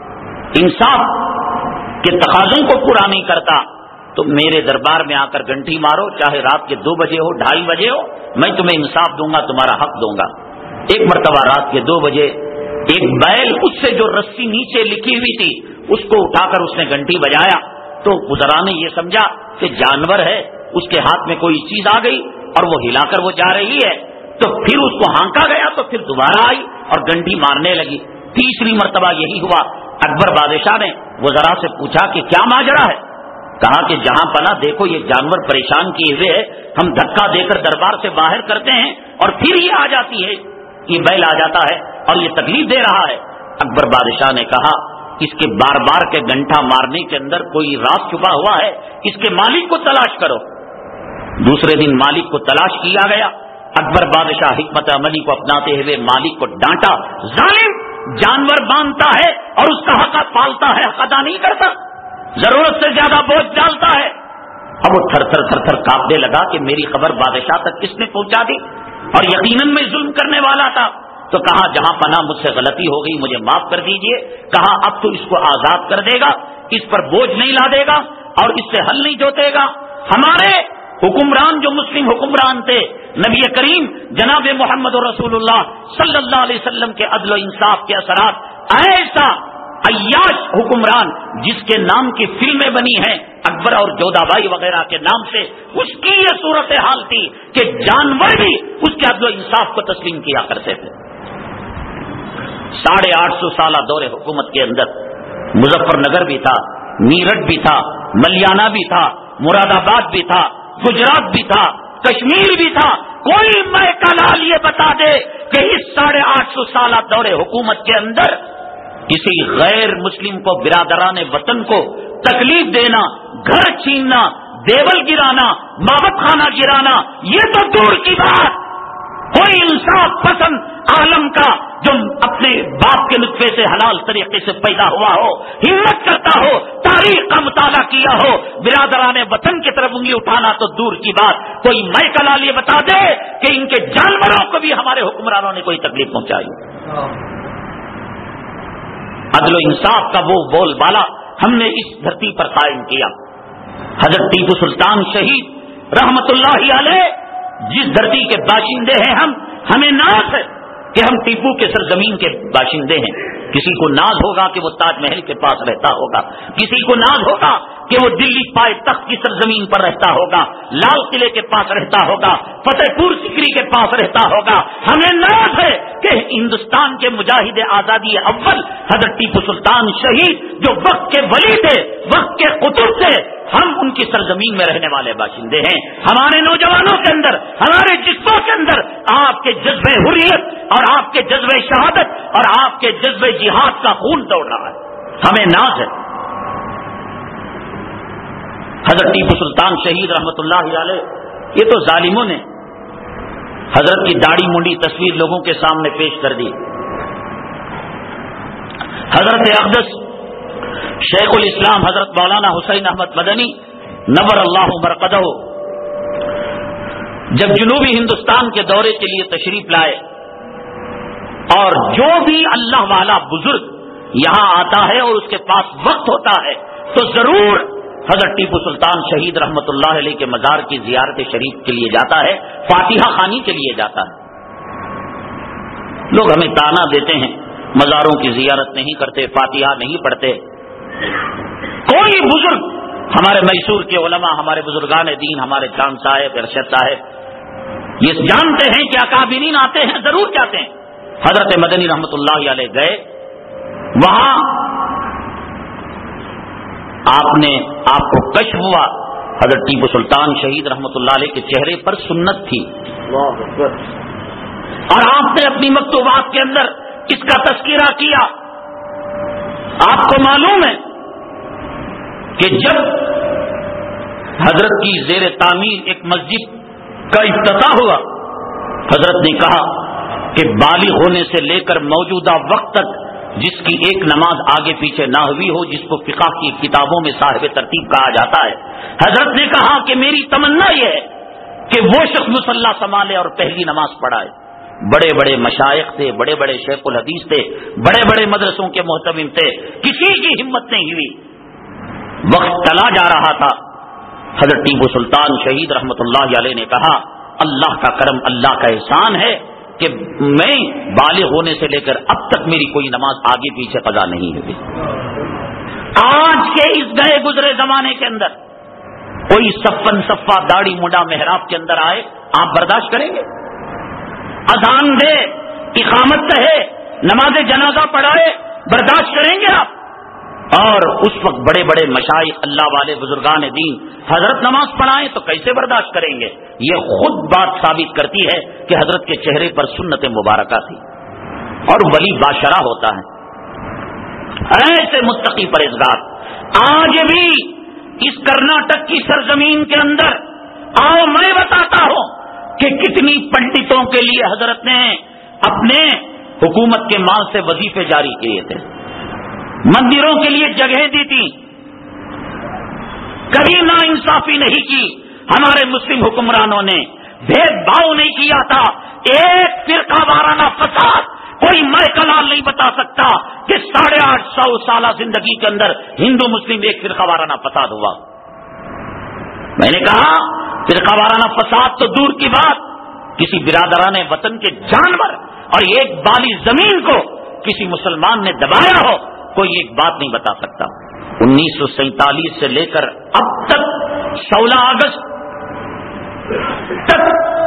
انصاف کے تقاضوں کو پورا نہیں کرتا, تو میرے دربار میں آ کر گھنٹی مارو, چاہے رات کے 2 بجے ہو, 2:30 بجے ہو, میں تمہیں انصاف دوں گا, تمہارا حق دوں گا. ایک مرتبہ رات کے 2 بجے ایک بیل, اس سے جو رسی نیچے لکھی ہوئی تھی اس کو اٹھا کر اس نے گھنٹی بجایا تو وزراء نے یہ سمجھا کہ جانور ہے, اس کے ہاتھ میں کوئی چیز آ گئی اور وہ ہلا کر وہ جا رہی ہے, تو پھر اس کو ہانکا گیا تو پھر دوبارہ آئی اور گھنٹی مارنے لگی. تیسری مرتبہ یہی ہوا. اکبر بادشاہ نے وزراء سے پوچھا کہ کیا ماجرا ہے؟ کہا کہ جہاں پناہ دیکھو یہ جانور پریشان کیے ہوئے ہے, ہم دھکا دے کر دربار سے باہر کرتے ہیں اور پھر یہ آ جاتی ہے, یہ بیل آ جاتا ہے اور یہ تکلیف دے رہا ہے. اکبر بادشاہ نے کہا اس کے بار بار کے گھنٹا مارنے کے اندر کوئی راز چھپا ہوا ہے, اس کے مالک کو تلاش کرو. دوسرے دن مالک کو تلاش کیا گیا. اکبر بادشاہ حکمت عملی کو اپناتے ہوئے مالک کو ڈانٹا, ظالم, جانور باندھتا ہے اور اس کا حق پالتا ہے, حق ادا نہیں کرتا, ضرورت سے زیادہ بوجھ ڈالتا ہے. اب وہ تھر تھر کانپنے لگا کہ میری خبر بادشاہ تک کس نے پہنچا دی, اور یقیناً میں ظلم کرنے والا تھا. تو کہا جہاں پناہ مجھ سے غلطی ہو گئی, مجھے معاف کر دیجئے. کہا اب تو اس کو آزاد کر دے گا, اس پر بوجھ نہیں لا دے گا اور اس سے حل نہیں جوتے گا. ہمارے حکمران جو مسلم حکمران تھے, نبی کریم جناب محمد رسول اللہ صلی اللہ علیہ وسلم کے عدل و انصاف کے اثرات, ایسا عیاش حکمران جس کے نام کی فلمیں بنی ہیں اکبر اور جودھا بائی وغیرہ کے نام سے, اس کی یہ صورتحال تھی کہ جانور بھی اس کے عدل و انصاف کو تسلیم کیا کرتے تھے. 850 سالہ دور حکومت کے اندر مظفر نگر بھی تھا, میرٹھ بھی تھا, ملیانہ بھی تھا, مراد آباد بھی تھا, گجرات بھی تھا, کشمیر بھی تھا. کوئی میں کلال یہ بتا دے کہ اس 850 سالہ دور حکومت کے اندر کسی غیر مسلم کو, برادران وطن کو تکلیف دینا, گھر چھیننا, دیول گرانا, مابت خانہ گرانا, یہ تو دور کی بات. کوئی انصاف پسند عالم کا جو اپنے باپ کے نطفے سے حلال طریقے سے پیدا ہوا ہو, ہمت کرتا ہو, تاریخ کا مطالعہ کیا ہو, برادران وطن کی طرف انگلی اٹھانا تو دور کی بات. کوئی میں کلال یہ بتا دے کہ ان کے جانوروں کو بھی ہمارے حکمرانوں نے کوئی تکلیف پہنچائی. عدل و انصاف کا وہ بول بالا ہم نے اس دھرتی پر قائم کیا. حضرت ٹیپو سلطان شہید رحمت اللہ علیہ جس دھرتی کے باشندے ہیں ہمیں ناز ہے کہ ہم ٹیپو کے سرزمین کے باشندے ہیں. کسی کو ناز ہوگا کہ وہ تاج محل کے پاس رہتا ہوگا, کسی کو ناز ہوگا کہ وہ دلی پائے تخت کی سرزمین پر رہتا ہوگا, لال قلعے کے پاس رہتا ہوگا, فتح پور سکری کے پاس رہتا ہوگا. ہمیں ناز ہے کہ ہندوستان کے مجاہد آزادی اول حضرت ٹیپو سلطان شہید جو وقت کے ولی تھے, وقت کے قطب تھے, ہم ان کی سرزمین میں رہنے والے باشندے ہیں. ہمارے نوجوانوں کے اندر, ہمارے جسموں کے اندر آپ کے جذبہ حریت اور آپ کے جذبہ شہادت اور آپ کے جذبہ جہاد کا خون دوڑ رہا ہے. ہمیں ناز ہے. حضرت ٹیپو سلطان شہید رحمت اللہ علیہ، یہ تو ظالموں نے حضرت کی داڑھی منڈی تصویر لوگوں کے سامنے پیش کر دی. حضرت اقدس شیخ الاسلام حضرت مولانا حسین احمد مدنی نور اللہ مرقدہ جب جنوبی ہندوستان کے دورے کے لیے تشریف لائے، اور جو بھی اللہ والا بزرگ یہاں آتا ہے اور اس کے پاس وقت ہوتا ہے تو ضرور حضرت ٹیپو سلطان شہید رحمت اللہ علیہ کے مزار کی زیارت شریف کے لیے جاتا ہے، فاتحہ خوانی کے لیے جاتا ہے. لوگ ہمیں تانا دیتے ہیں مزاروں کی زیارت نہیں کرتے، فاتحہ نہیں پڑھتے. کوئی بزرگ، ہمارے میسور کے علماء، ہمارے بزرگان دین، ہمارے چاند صاحب، ارشد صاحب یہ جانتے ہیں کہ اکابرین آتے ہیں، ضرور جاتے ہیں. حضرت مدنی رحمت اللہ علیہ گئے، وہاں آپ کو کشف ہوا حضرت ٹیپو سلطان شہید رحمت اللہ علیہ کے چہرے پر سنت تھی، اور آپ نے اپنی مکتوبات کے اندر اس کا تذکرہ کیا. آپ کو معلوم ہے کہ جب حضرت کی زیر تعمیر ایک مسجد کا افتتاح ہوا، حضرت نے کہا کہ بالغ ہونے سے لے کر موجودہ وقت تک جس کی ایک نماز آگے پیچھے نہ ہوئی ہو، جس کو فقہ کی کتابوں میں صاحب ترتیب کہا جاتا ہے، حضرت نے کہا کہ میری تمنا یہ ہے کہ وہ شخص مصلی سنبھالے اور پہلی نماز پڑھائے. بڑے بڑے مشائخ تھے، بڑے بڑے شیخ الحدیث تھے، بڑے بڑے مدرسوں کے محتمم تھے، کسی کی ہمت نہیں ہوئی. وقت چلا جا رہا تھا، حضرت ٹیپو سلطان شہید رحمت اللہ علیہ نے کہا اللہ کا کرم، اللہ کا احسان ہے کہ میں بالغ ہونے سے لے کر اب تک میری کوئی نماز آگے پیچھے قضا نہیں ہوئی. آج کے اس گئے گزرے زمانے کے اندر کوئی صفن صفا داڑھی منڈا محراب کے اندر آئے، آپ برداشت کریں گے؟ اذان دے، اقامت کہے، نماز جنازہ پڑھائے، برداشت کریں گے آپ؟ اور اس وقت بڑے بڑے مشائخ، اللہ والے بزرگان دین حضرت نماز پڑھائیں تو کیسے برداشت کریں گے؟ یہ خود بات ثابت کرتی ہے کہ حضرت کے چہرے پر سنت مبارکہ تھی، اور ولی باشرہ ہوتا ہے. ایسے متقی پرہیزگار آج بھی اس کرناٹک کی سرزمین کے اندر، آؤ میں بتاتا ہوں کہ کتنی پنڈتوں کے لیے حضرت نے اپنے حکومت کے مال سے وظیفے جاری کیے تھے، مندروں کے لیے جگہیں دی تھی. کبھی ناانصافی نہیں کی ہمارے مسلم حکمرانوں نے، بھید بھاؤ نہیں کیا تھا. ایک فرقہ وارانہ فساد کوئی میں کلال نہیں بتا سکتا کہ 850 سالہ زندگی کے اندر ہندو مسلم ایک فرقہ وارانہ فساد ہوا. میں نے کہا فرقہ وارانہ فساد تو دور کی بات، کسی برادران وطن کے جانور اور ایک بالی زمین کو کسی مسلمان نے دبایا ہو، کوئی ایک بات نہیں بتا سکتا. 1947 سے لے کر اب تک 16 اگست تک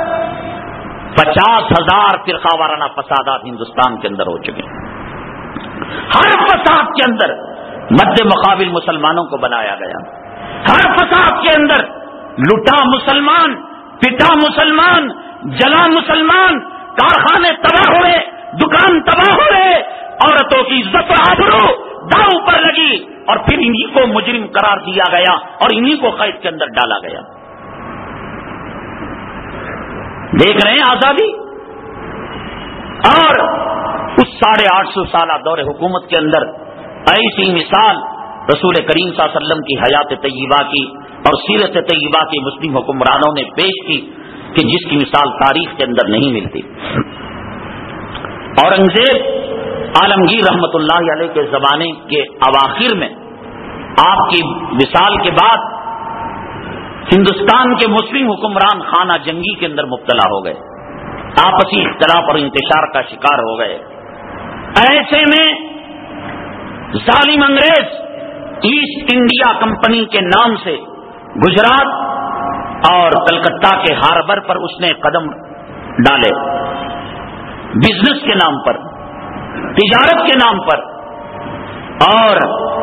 50,000 فرقہ وارانہ فسادات ہندوستان کے اندر ہو چکے ہیں. ہر فساد کے اندر مد مقابل مسلمانوں کو بنایا گیا، ہر فساد کے اندر لٹا مسلمان، پٹا مسلمان، جلا مسلمان، کارخانے تباہ ہوئے، دکان تباہ ہوئے، عورتوں کی عزت و آبرو داؤ پر لگی، اور پھر انہی کو مجرم قرار دیا گیا اور انہی کو قید کے اندر ڈالا گیا. دیکھ رہے ہیں آزادی. اور اس 850 سالہ دور حکومت کے اندر ایسی مثال رسول کریم صلی اللہ علیہ وسلم کی حیات طیبہ کی اور سیرت طیبہ کی مسلم حکمرانوں نے پیش کی کہ جس کی مثال تاریخ کے اندر نہیں ملتی. اورنگزیب عالمگیر رحمت اللہ علیہ کے زمانے کے اواخر میں آپ کی وصال کے بعد ہندوستان کے مسلم حکمران خانہ جنگی کے اندر مبتلا ہو گئے، آپسی اختلاف اور انتشار کا شکار ہو گئے. ایسے میں ظالم انگریز ایسٹ انڈیا کمپنی کے نام سے گجرات اور کلکتہ کے ہاربر پر اس نے قدم ڈالے، بزنس کے نام پر، تجارت کے نام پر، اور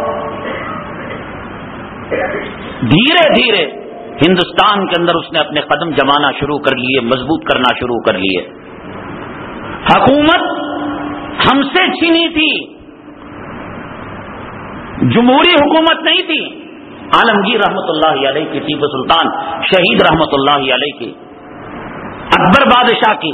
دھیرے دھیرے ہندوستان کے اندر اس نے اپنے قدم جمانا شروع کر لیے، مضبوط کرنا شروع کر لیے. حکومت ہم سے چھینی تھی، جمہوری حکومت نہیں تھی، عالمگیر رحمت اللہ علیہ کی، ٹیپو سلطان شہید رحمت اللہ علیہ کی، اکبر بادشاہ کی.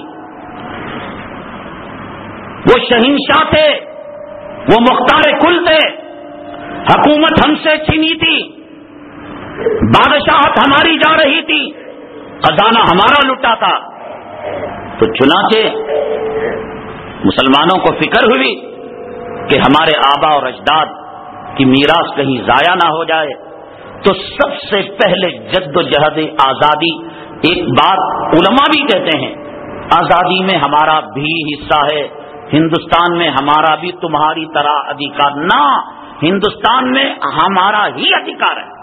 وہ شہنشاہ تھے، وہ مختار کل تھے، حکومت ہم سے چھینی تھی، بادشاہت ہماری جا رہی تھی، خزانہ ہمارا لٹا تھا. تو چنانچہ مسلمانوں کو فکر ہوئی کہ ہمارے آبا اور اجداد کی میراث کہیں ضائع نہ ہو جائے. تو سب سے پہلے جد و جہد آزادی، ایک بات علماء بھی کہتے ہیں، آزادی میں ہمارا بھی حصہ ہے، ہندوستان میں ہمارا بھی تمہاری طرح ادھیکار نہ، ہندوستان میں ہمارا ہی ادھیکار ہے.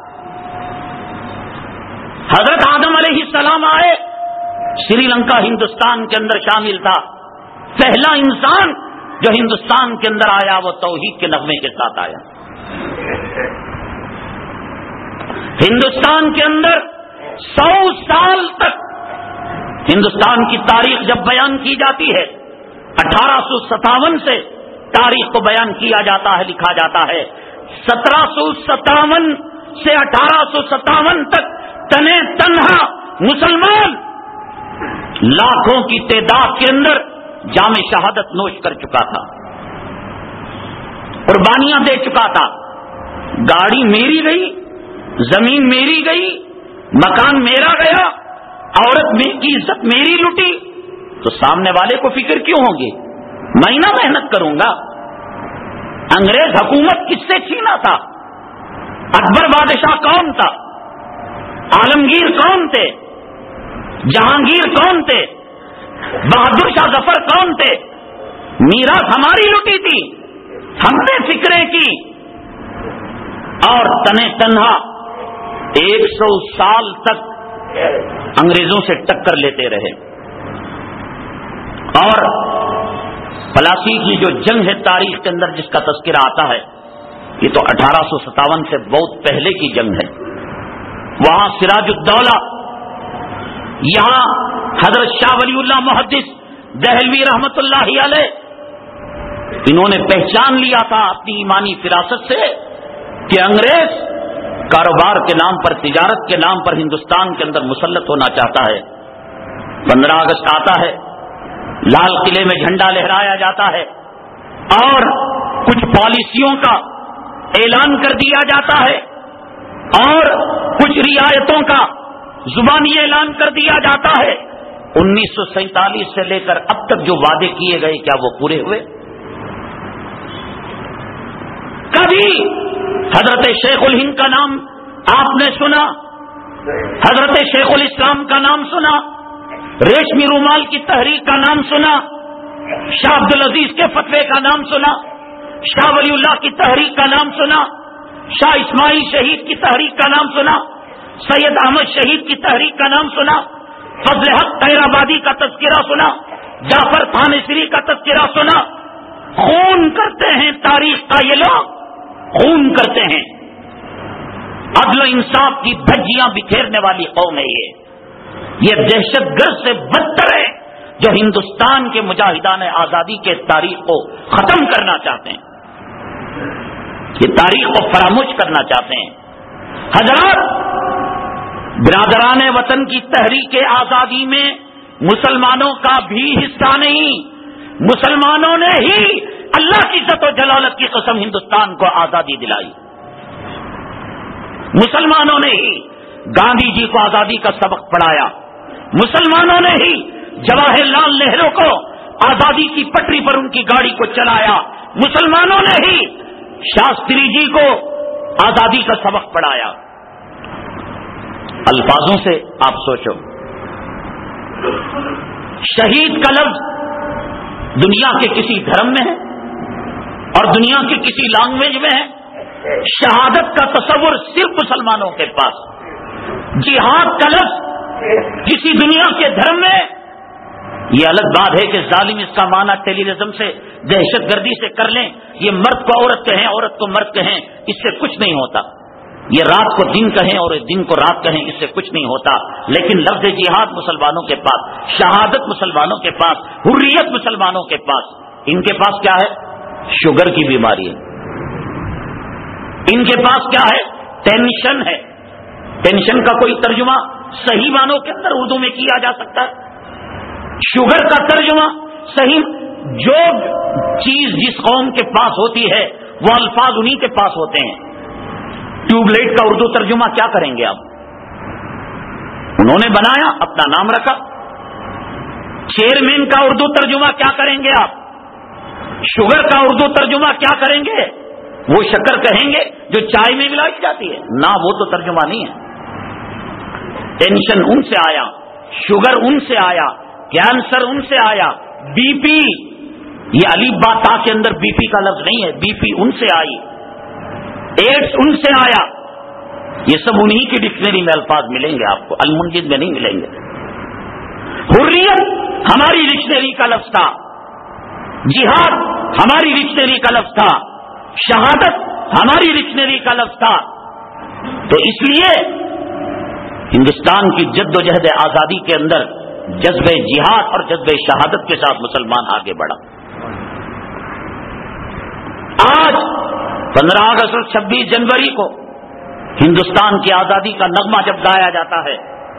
حضرت آدم علیہ السلام آئے، سری لنکا ہندوستان کے اندر شامل تھا. پہلا انسان جو ہندوستان کے اندر آیا وہ توحید کے نغمے کے ساتھ آیا. ہندوستان کے اندر 100 سال تک ہندوستان کی تاریخ جب بیان کی جاتی ہے، 1857 سے تاریخ کو بیان کیا جاتا ہے، لکھا جاتا ہے. 1757 سے 1857 تک تنے تنہا مسلمان لاکھوں کی تعداد کے اندر جام شہادت نوش کر چکا تھا، قربانیاں دے چکا تھا. گاڑی میری گئی، زمین میری گئی، مکان میرا گیا، عورت کی عزت میری لٹی. تو سامنے والے کو فکر کیوں ہوگی؟ میں نہ محنت کروں گا. انگریز حکومت کس سے چھینا تھا؟ اکبر بادشاہ کون تھا؟ عالمگیر کون تھے؟ جہانگیر کون تھے؟ بہادر شاہ ظفر کون تھے؟ میراث ہماری لٹی تھی، ہم نے فکریں کی، اور تنے تنہا 100 سال تک انگریزوں سے ٹکر لیتے رہے. اور پلاسی کی جو جنگ ہے تاریخ کے اندر جس کا تذکرہ آتا ہے، یہ تو 1857 سے بہت پہلے کی جنگ ہے. وہاں سراج الدولہ، یہاں حضرت شاہ ولی اللہ محدث دہلوی رحمت اللہ علیہ، انہوں نے پہچان لیا تھا اپنی ایمانی فراست سے کہ انگریز کاروبار کے نام پر، تجارت کے نام پر ہندوستان کے اندر مسلط ہونا چاہتا ہے. 15 اگست آتا ہے، لال قلعے میں جھنڈا لہرایا جاتا ہے اور کچھ پالیسیوں کا اعلان کر دیا جاتا ہے اور کچھ رعایتوں کا زبانی اعلان کر دیا جاتا ہے. 1947 سے لے کر اب تک جو وعدے کیے گئے کیا وہ پورے ہوئے؟ کبھی حضرت شیخ الہند کا نام آپ نے سنا؟ حضرت شیخ الاسلام کا نام سنا؟ ریشمی رومال کی تحریک کا نام سنا؟ شاہ عبدالعزیز کے فتوے کا نام سنا؟ شاہ ولی اللہ کی تحریک کا نام سنا؟ شاہ اسماعیل شہید کی تحریک کا نام سنا؟ سید احمد شہید کی تحریک کا نام سنا؟ فضل حق خیرآبادی کا تذکرہ سنا؟ جعفر تھانیسری کا تذکرہ سنا؟ خون کرتے ہیں تاریخ کا یہ لوگ، خون کرتے ہیں. عدل و انصاف کی دھجیاں بکھیرنے والی قوم ہے یہ دہشت گرد سے بدتر ہے جو ہندوستان کے مجاہدان آزادی کے تاریخ کو ختم کرنا چاہتے ہیں، یہ تاریخ کو فراموش کرنا چاہتے ہیں. حضرات، برادران وطن کی تحریک آزادی میں مسلمانوں کا بھی حصہ نہیں. مسلمانوں نے ہی اللہ کی عزت و جلالت کی قسم ہندوستان کو آزادی دلائی. مسلمانوں نے ہی گاندھی جی کو آزادی کا سبق پڑھایا. مسلمانوں نے ہی جواہر لال نہرو کو آزادی کی پٹری پر ان کی گاڑی کو چلایا. مسلمانوں نے ہی شاستری جی کو آزادی کا سبق پڑھایا. الفاظوں سے آپ سوچو، شہید کا لفظ دنیا کے کسی دھرم میں ہے اور دنیا کی کسی لینگویج میں ہے؟ شہادت کا تصور صرف مسلمانوں کے پاس. جہاد کا لفظ کسی دنیا کے دھرم میں؟ یہ الگ بات ہے کہ ظالم اس کا معنی ٹیررزم سے، دہشت گردی سے کر لیں. یہ مرد کو عورت کہیں، عورت کو مرد کہیں، اس سے کچھ نہیں ہوتا. یہ رات کو دن کہیں اور دن کو رات کہیں، اس سے کچھ نہیں ہوتا. لیکن لفظ جہاد مسلمانوں کے پاس، شہادت مسلمانوں کے پاس، حریت مسلمانوں کے پاس. ان کے پاس کیا ہے؟ شوگر کی بیماری ہے. ان کے پاس کیا ہے؟ ٹینشن ہے. ٹینشن کا کوئی ترجمہ صحیح معنوں کے اندر اردو میں کیا جا سکتا ہے. شوگر کا ترجمہ صحیح، جو چیز جس قوم کے پاس ہوتی ہے وہ الفاظ انہی کے پاس ہوتے ہیں. ٹیوب لائٹ کا اردو ترجمہ کیا کریں گے آپ؟ انہوں نے بنایا، اپنا نام رکھا. چیئرمین کا اردو ترجمہ کیا کریں گے آپ؟ شوگر کا اردو ترجمہ کیا کریں گے؟ وہ شکر کہیں گے جو چائے میں ملائی جاتی ہے نہ، وہ تو ترجمہ نہیں ہے. ٹینشن ان سے آیا، شوگر ان سے آیا، کینسر ان سے آیا، بی پی، یہ الف با تا کے اندر بی پی کا لفظ نہیں ہے، بی پی ان سے آئی، ایڈس ان سے آیا. یہ سب انہی کی ڈکشنری میں الفاظ ملیں گے آپ کو، المنجد میں نہیں ملیں گے. حریت ہماری ڈکشنری کا لفظ تھا، جہاد ہماری ڈکشنری کا لفظ تھا، شہادت ہماری ڈکشنری کا لفظ تھا. تو اس لیے ہندوستان کی جد و جہد آزادی کے اندر جذبہ جہاد اور جذبہ شہادت کے ساتھ مسلمان آگے بڑھا. آج 15 اگست اور 26 جنوری کو ہندوستان کی آزادی کا نغمہ جب گایا جاتا ہے،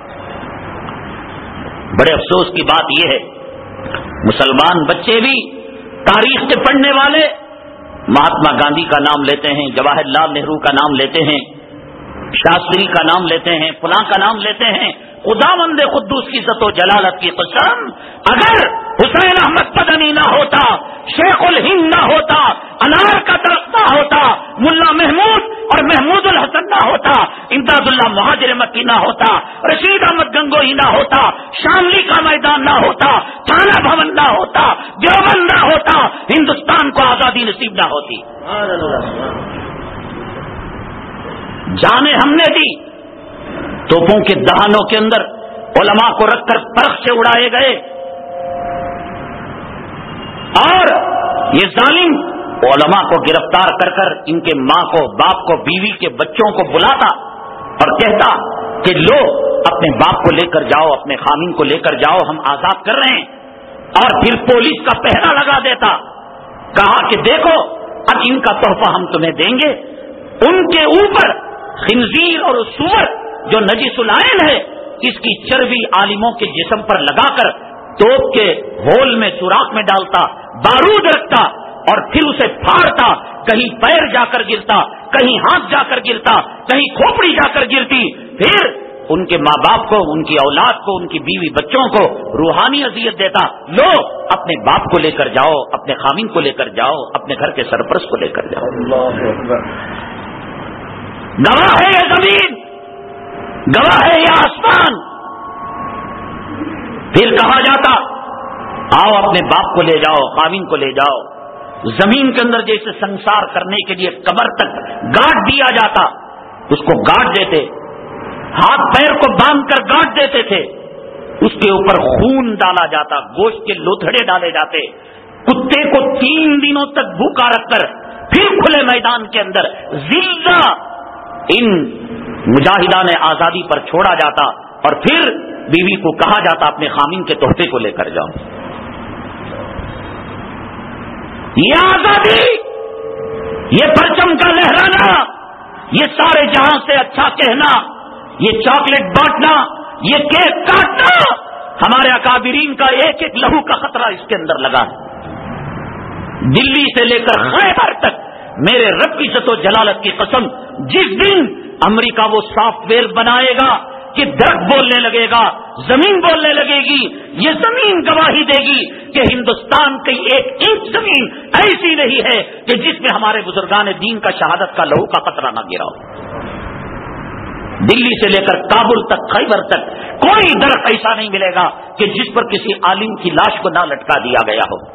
بڑے افسوس کی بات یہ ہے مسلمان بچے بھی تاریخ کے پڑھنے والے مہاتما گاندھی کا نام لیتے ہیں، جواہر لال نہرو کا نام لیتے ہیں، شاستری کا نام لیتے ہیں، فلاں کا نام لیتے ہیں. خداوند قدوس کی عزت و جلالت کی قسم، اگر حسین احمد مدنی نہ ہوتا، شیخ الہند نہ ہوتا، انار کا درخت نہ ہوتا، ملا محمود اور محمود الحسن نہ ہوتا، امداد اللہ مہاجر مکی نہ ہوتا، رشید احمد گنگوہی نہ ہوتا، شاملی کا میدان نہ ہوتا، تھانہ بھون نہ ہوتا، دیوبند نہ ہوتا، ہندوستان کو آزادی نصیب نہ ہوتی. جانیں ہم نے دی، توپوں کے دہانوں کے اندر علماء کو رکھ کر پرخ سے اڑائے گئے، اور یہ ظالم علماء کو گرفتار کر کر ان کے ماں کو، باپ کو، بیوی کے بچوں کو بلاتا اور کہتا کہ لو اپنے باپ کو لے کر جاؤ، اپنے خامین کو لے کر جاؤ، ہم آزاد کر رہے ہیں. اور پھر پولیس کا پہرا لگا دیتا. کہا کہ دیکھو اب ان کا تحفہ ہم تمہیں دیں گے. ان کے اوپر خنزیر اور سور جو نجس العین ہے، اس کی چربی عالموں کے جسم پر لگا کر توپ کے ہول میں سوراخ میں ڈالتا، بارود رکھتا اور پھر اسے پھاڑتا. کہیں پیر جا کر گرتا، کہیں ہاتھ جا کر گرتا، کہیں کھوپڑی جا کر گرتی. پھر ان کے ماں باپ کو، ان کی اولاد کو، ان کی بیوی بچوں کو روحانی اذیت دیتا. لو اپنے باپ کو لے کر جاؤ، اپنے خامین کو لے کر جاؤ، اپنے گھر کے سرپرست کو لے کر جاؤ. گواہ ہے یہ زمین، گواہ ہے یہ آسمان. پھر کہا جاتا آؤ اپنے باپ کو لے جاؤ، خامین کو لے جاؤ. زمین کے اندر جیسے سنسار کرنے کے لیے کمر تک گاٹ دیا جاتا، اس کو گاٹ دیتے، ہاتھ پیر کو باندھ کر گاٹ دیتے تھے. اس کے اوپر خون ڈالا جاتا، گوشت کے لوتھڑے ڈالے جاتے. کتے کو 3 دنوں تک بھوکا رکھ کر پھر کھلے میدان کے اندر زندہ ان مجاہدان آزادی پر چھوڑا جاتا. اور پھر بیوی کو کہا جاتا اپنے خامین کے تحفے کو لے کر جاؤ. یہ آزادی، یہ پرچم کا لہرانا، یہ سارے جہاں سے اچھا کہنا، یہ چاکلیٹ بانٹنا، یہ کیک کاٹنا، ہمارے اکابرین کا ایک ایک لہو کا خطرہ اس کے اندر لگا ہے. دلی سے لے کر خیبر تک میرے رب کی عزت و جلالت کی قسم، جس دن امریکہ وہ سافٹ ویئر بنائے گا کہ درخت بولنے لگے گا، زمین بولنے لگے گی، یہ زمین گواہی دے گی کہ ہندوستان کی 1 انچ زمین ایسی نہیں ہے کہ جس میں ہمارے بزرگان دین کا شہادت کا لہو کا قطرہ نہ گرا ہو. دلی سے لے کر کابل تک، خیبر تک کوئی درخت ایسا نہیں ملے گا کہ جس پر کسی عالم کی لاش کو نہ لٹکا دیا گیا ہو.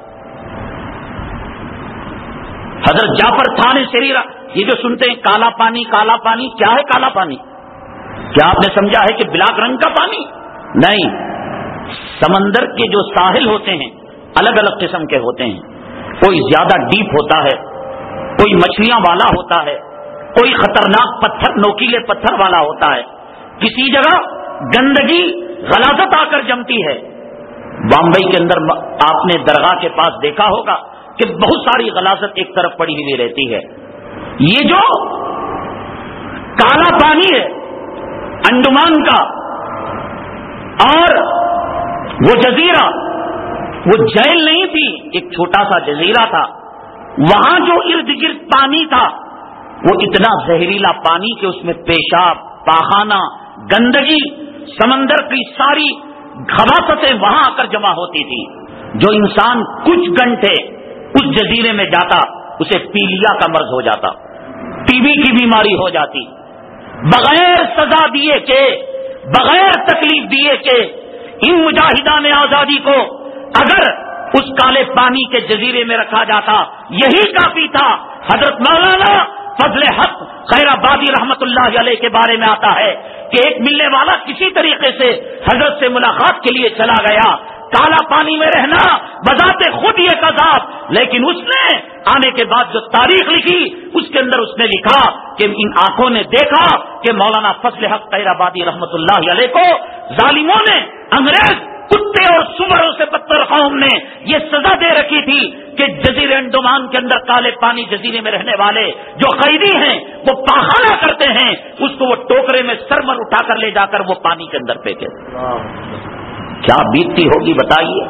حضرت جعفر تھانے سریرا، یہ جو سنتے ہیں کالا پانی، کالا پانی، کیا ہے کالا پانی؟ کیا آپ نے سمجھا ہے کہ بلاک رنگ کا پانی؟ نہیں. سمندر کے جو ساحل ہوتے ہیں الگ الگ قسم کے ہوتے ہیں. کوئی زیادہ ڈیپ ہوتا ہے، کوئی مچھلیاں والا ہوتا ہے، کوئی خطرناک پتھر، نوکیلے پتھر والا ہوتا ہے. کسی جگہ گندگی غلاظت آ کر جمتی ہے. بامبئی کے اندر آپ نے درگاہ کے پاس دیکھا ہوگا کہ بہت ساری غلاظت ایک طرف پڑی ہوئی رہتی ہے. یہ جو کالا پانی ہے انڈمان کا، اور وہ جزیرہ، وہ جیل نہیں تھی، ایک چھوٹا سا جزیرہ تھا، وہاں جو ارد گرد پانی تھا وہ اتنا زہریلا پانی کہ اس میں پیشاب، پاخانہ، گندگی، سمندر کی ساری خباثتیں وہاں آ کر جمع ہوتی تھی. جو انسان کچھ گھنٹے اس جزیرے میں جاتا اسے پیلیا کا مرض ہو جاتا، ٹی بی کی بیماری ہو جاتی. بغیر سزا دیے کہ، بغیر تکلیف دیے کہ ان مجاہدان آزادی کو اگر اس کالے پانی کے جزیرے میں رکھا جاتا یہی کافی تھا. حضرت مولانا فضل حق خیر آبادی رحمت اللہ علیہ کے بارے میں آتا ہے کہ ایک ملنے والا کسی طریقے سے حضرت سے ملاقات کے لیے چلا گیا. کالا پانی میں رہنا بذات خود یہ عذاب، لیکن اس نے آنے کے بعد جو تاریخ لکھی اس کے اندر اس نے لکھا کہ ان آنکھوں نے دیکھا کہ مولانا فضل حق خیر آبادی رحمت اللہ علیہ کو ظالموں نے، انگریز کتے اور سوروں سے بدتر قوم نے یہ سزا دے رکھی تھی کہ جزیرے انڈمان کے اندر کالے پانی جزیرے میں رہنے والے جو قیدی ہیں وہ پاخانہ کرتے ہیں، اس کو وہ ٹوکرے میں سرمر اٹھا کر لے جا کر وہ پانی کے اندر پھینکے. کیا بیتتی ہوگی بتائیے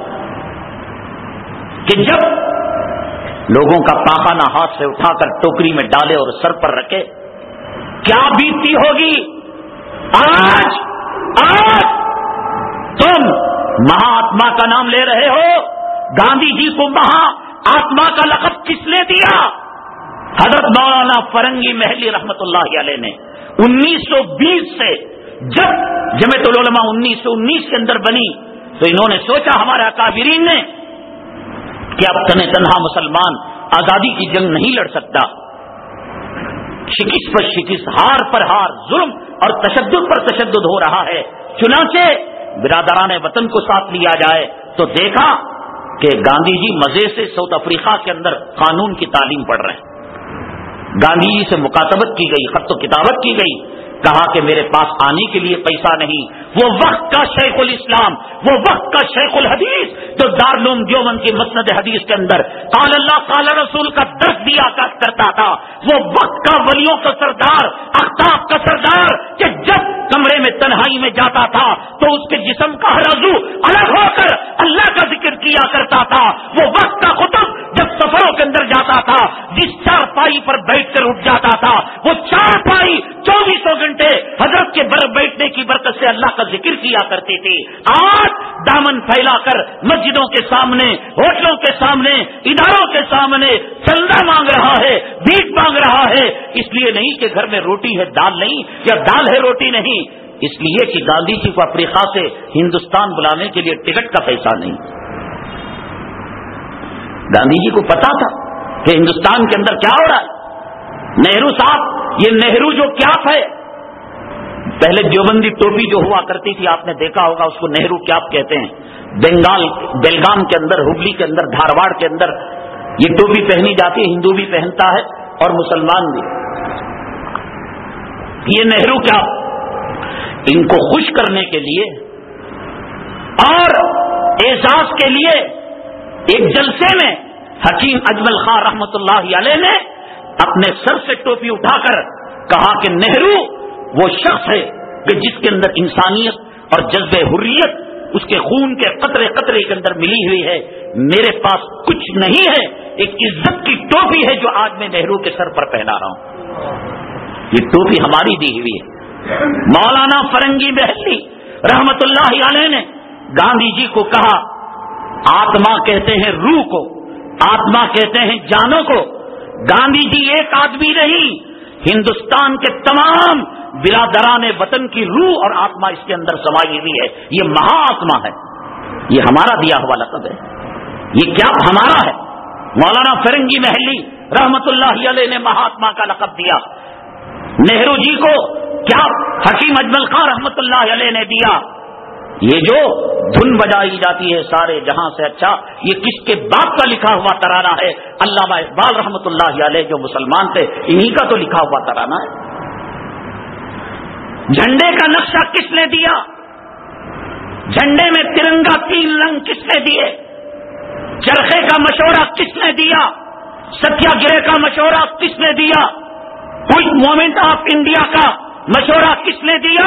کہ جب لوگوں کا پاخانہ ہاتھ سے اٹھا کر ٹوکری میں ڈالے اور سر پر رکھے، کیا بیتتی ہوگی. آج تم مہاتما کا نام لے رہے ہو، گاندھی جی کو مہا آتما کا لقب کس نے دیا؟ حضرت مولانا فرنگی محلی رحمت اللہ علیہ نے 1920 سے جب جمعیت العلماء 1919 کے اندر بنی تو انہوں نے سوچا ہمارے اکابرین نے کہ اب تنہا مسلمان آزادی کی جنگ نہیں لڑ سکتا، شکست پر شکست، ہار پر ہار، ظلم اور تشدد پر تشدد ہو رہا ہے. چنانچہ برادران وطن کو ساتھ لیا جائے تو دیکھا کہ گاندھی جی مزے سے ساؤتھ افریقہ کے اندر قانون کی تعلیم پڑھ رہے ہیں. گاندھی جی سے مکاتبت کی گئی، خط و کتابت کی گئی، کہا کہ میرے پاس آنے کے لیے پیسہ نہیں. وہ وقت کا شیخ الاسلام، وہ وقت کا شیخ الحدیث جو دارالعلوم دیوبند کی مسند حدیث کے اندر قال اللہ قال رسول کا درس دیا کرتا تھا، وہ وقت کا ولیوں کا سردار، اختاب کا سردار کہ جب کمرے میں تنہائی میں جاتا تھا تو اس کے جسم کا ہر عضو الگ ہو کر اللہ کا ذکر کیا کرتا تھا. وہ وقت کا قطب جب سفروں کے اندر جاتا تھا، جس چارپائی پر بیٹھ کر اٹھ جاتا تھا وہ چارپائی 24 گھنٹے حضرت کے بیٹھنے کی برکت سے اللہ کا ذکر کیا کرتی تھی. آج دامن پھیلا کر مسجدوں کے سامنے، ہوٹلوں کے سامنے، اداروں کے سامنے چندہ مانگ رہا ہے، بھیک مانگ رہا ہے. اس لیے نہیں کہ گھر میں روٹی ہے دال نہیں، یا دال ہے روٹی نہیں، اس لیے کہ گاندھی جی کو افریقہ سے ہندوستان بلانے کے لیے ٹکٹ کا پیسہ نہیں. گاندھی جی کو پتا تھا کہ ہندوستان کے اندر کیا ہو رہا ہے. نہرو صاحب، یہ نہرو جو کیا ہے، پہلے دیوبندی ٹوپی جو ہوا کرتی تھی آپ نے دیکھا ہوگا، اس کو نہرو کیپ کہتے ہیں. بیلگام کے اندر، ہبلی کے اندر، دھارواڑ کے اندر یہ ٹوپی پہنی جاتی ہے، ہندو بھی پہنتا ہے اور مسلمان بھی. یہ نہرو کیپ ان کو خوش کرنے کے لیے اور اعزاز کے لیے ایک جلسے میں حکیم اجمل خان رحمت اللہ علیہ نے اپنے سر سے ٹوپی اٹھا کر کہا کہ نہرو وہ شخص ہے کہ جس کے اندر انسانیت اور جذب حریت اس کے خون کے قطرے قطرے کے اندر ملی ہوئی ہے. میرے پاس کچھ نہیں ہے، ایک عزت کی ٹوپی ہے جو آج میں نہرو کے سر پر پہنا رہا ہوں. یہ ٹوپی ہماری دی ہوئی ہے. مولانا فرنگی محلی رحمت اللہ علیہ نے گاندھی جی کو کہا، آتما کہتے ہیں روح کو، آتما کہتے ہیں جانوں کو. گاندھی جی ایک آدمی نہیں، ہندوستان کے تمام برادران وطن کی روح اور آتما اس کے اندر سمائی ہوئی ہے. یہ مہا آتما ہے، یہ ہمارا دیا ہوا لقب ہے، یہ کیا ہمارا ہے. مولانا فرنگی محلی رحمت اللہ علیہ نے مہاتما کا لقب دیا. نہرو جی کو کیا حکیم اجمل خان رحمت اللہ علیہ نے دیا. یہ جو دھن بجائی جاتی ہے سارے جہاں سے اچھا، یہ کس کے باپ کا لکھا ہوا ترانہ ہے؟ علامہ اقبال رحمت اللہ علیہ جو مسلمان تھے انہی کا تو لکھا ہوا ترانہ ہے. جھنڈے کا نقشہ کس نے دیا؟ جھنڈے میں ترنگا 3 رنگ کس نے دیے؟ چرخے کا مشورہ کس نے دیا؟ ستیہ گرہ کا مشورہ کس نے دیا؟ کوئک موومنٹ آف انڈیا کا مشورہ کس نے دیا؟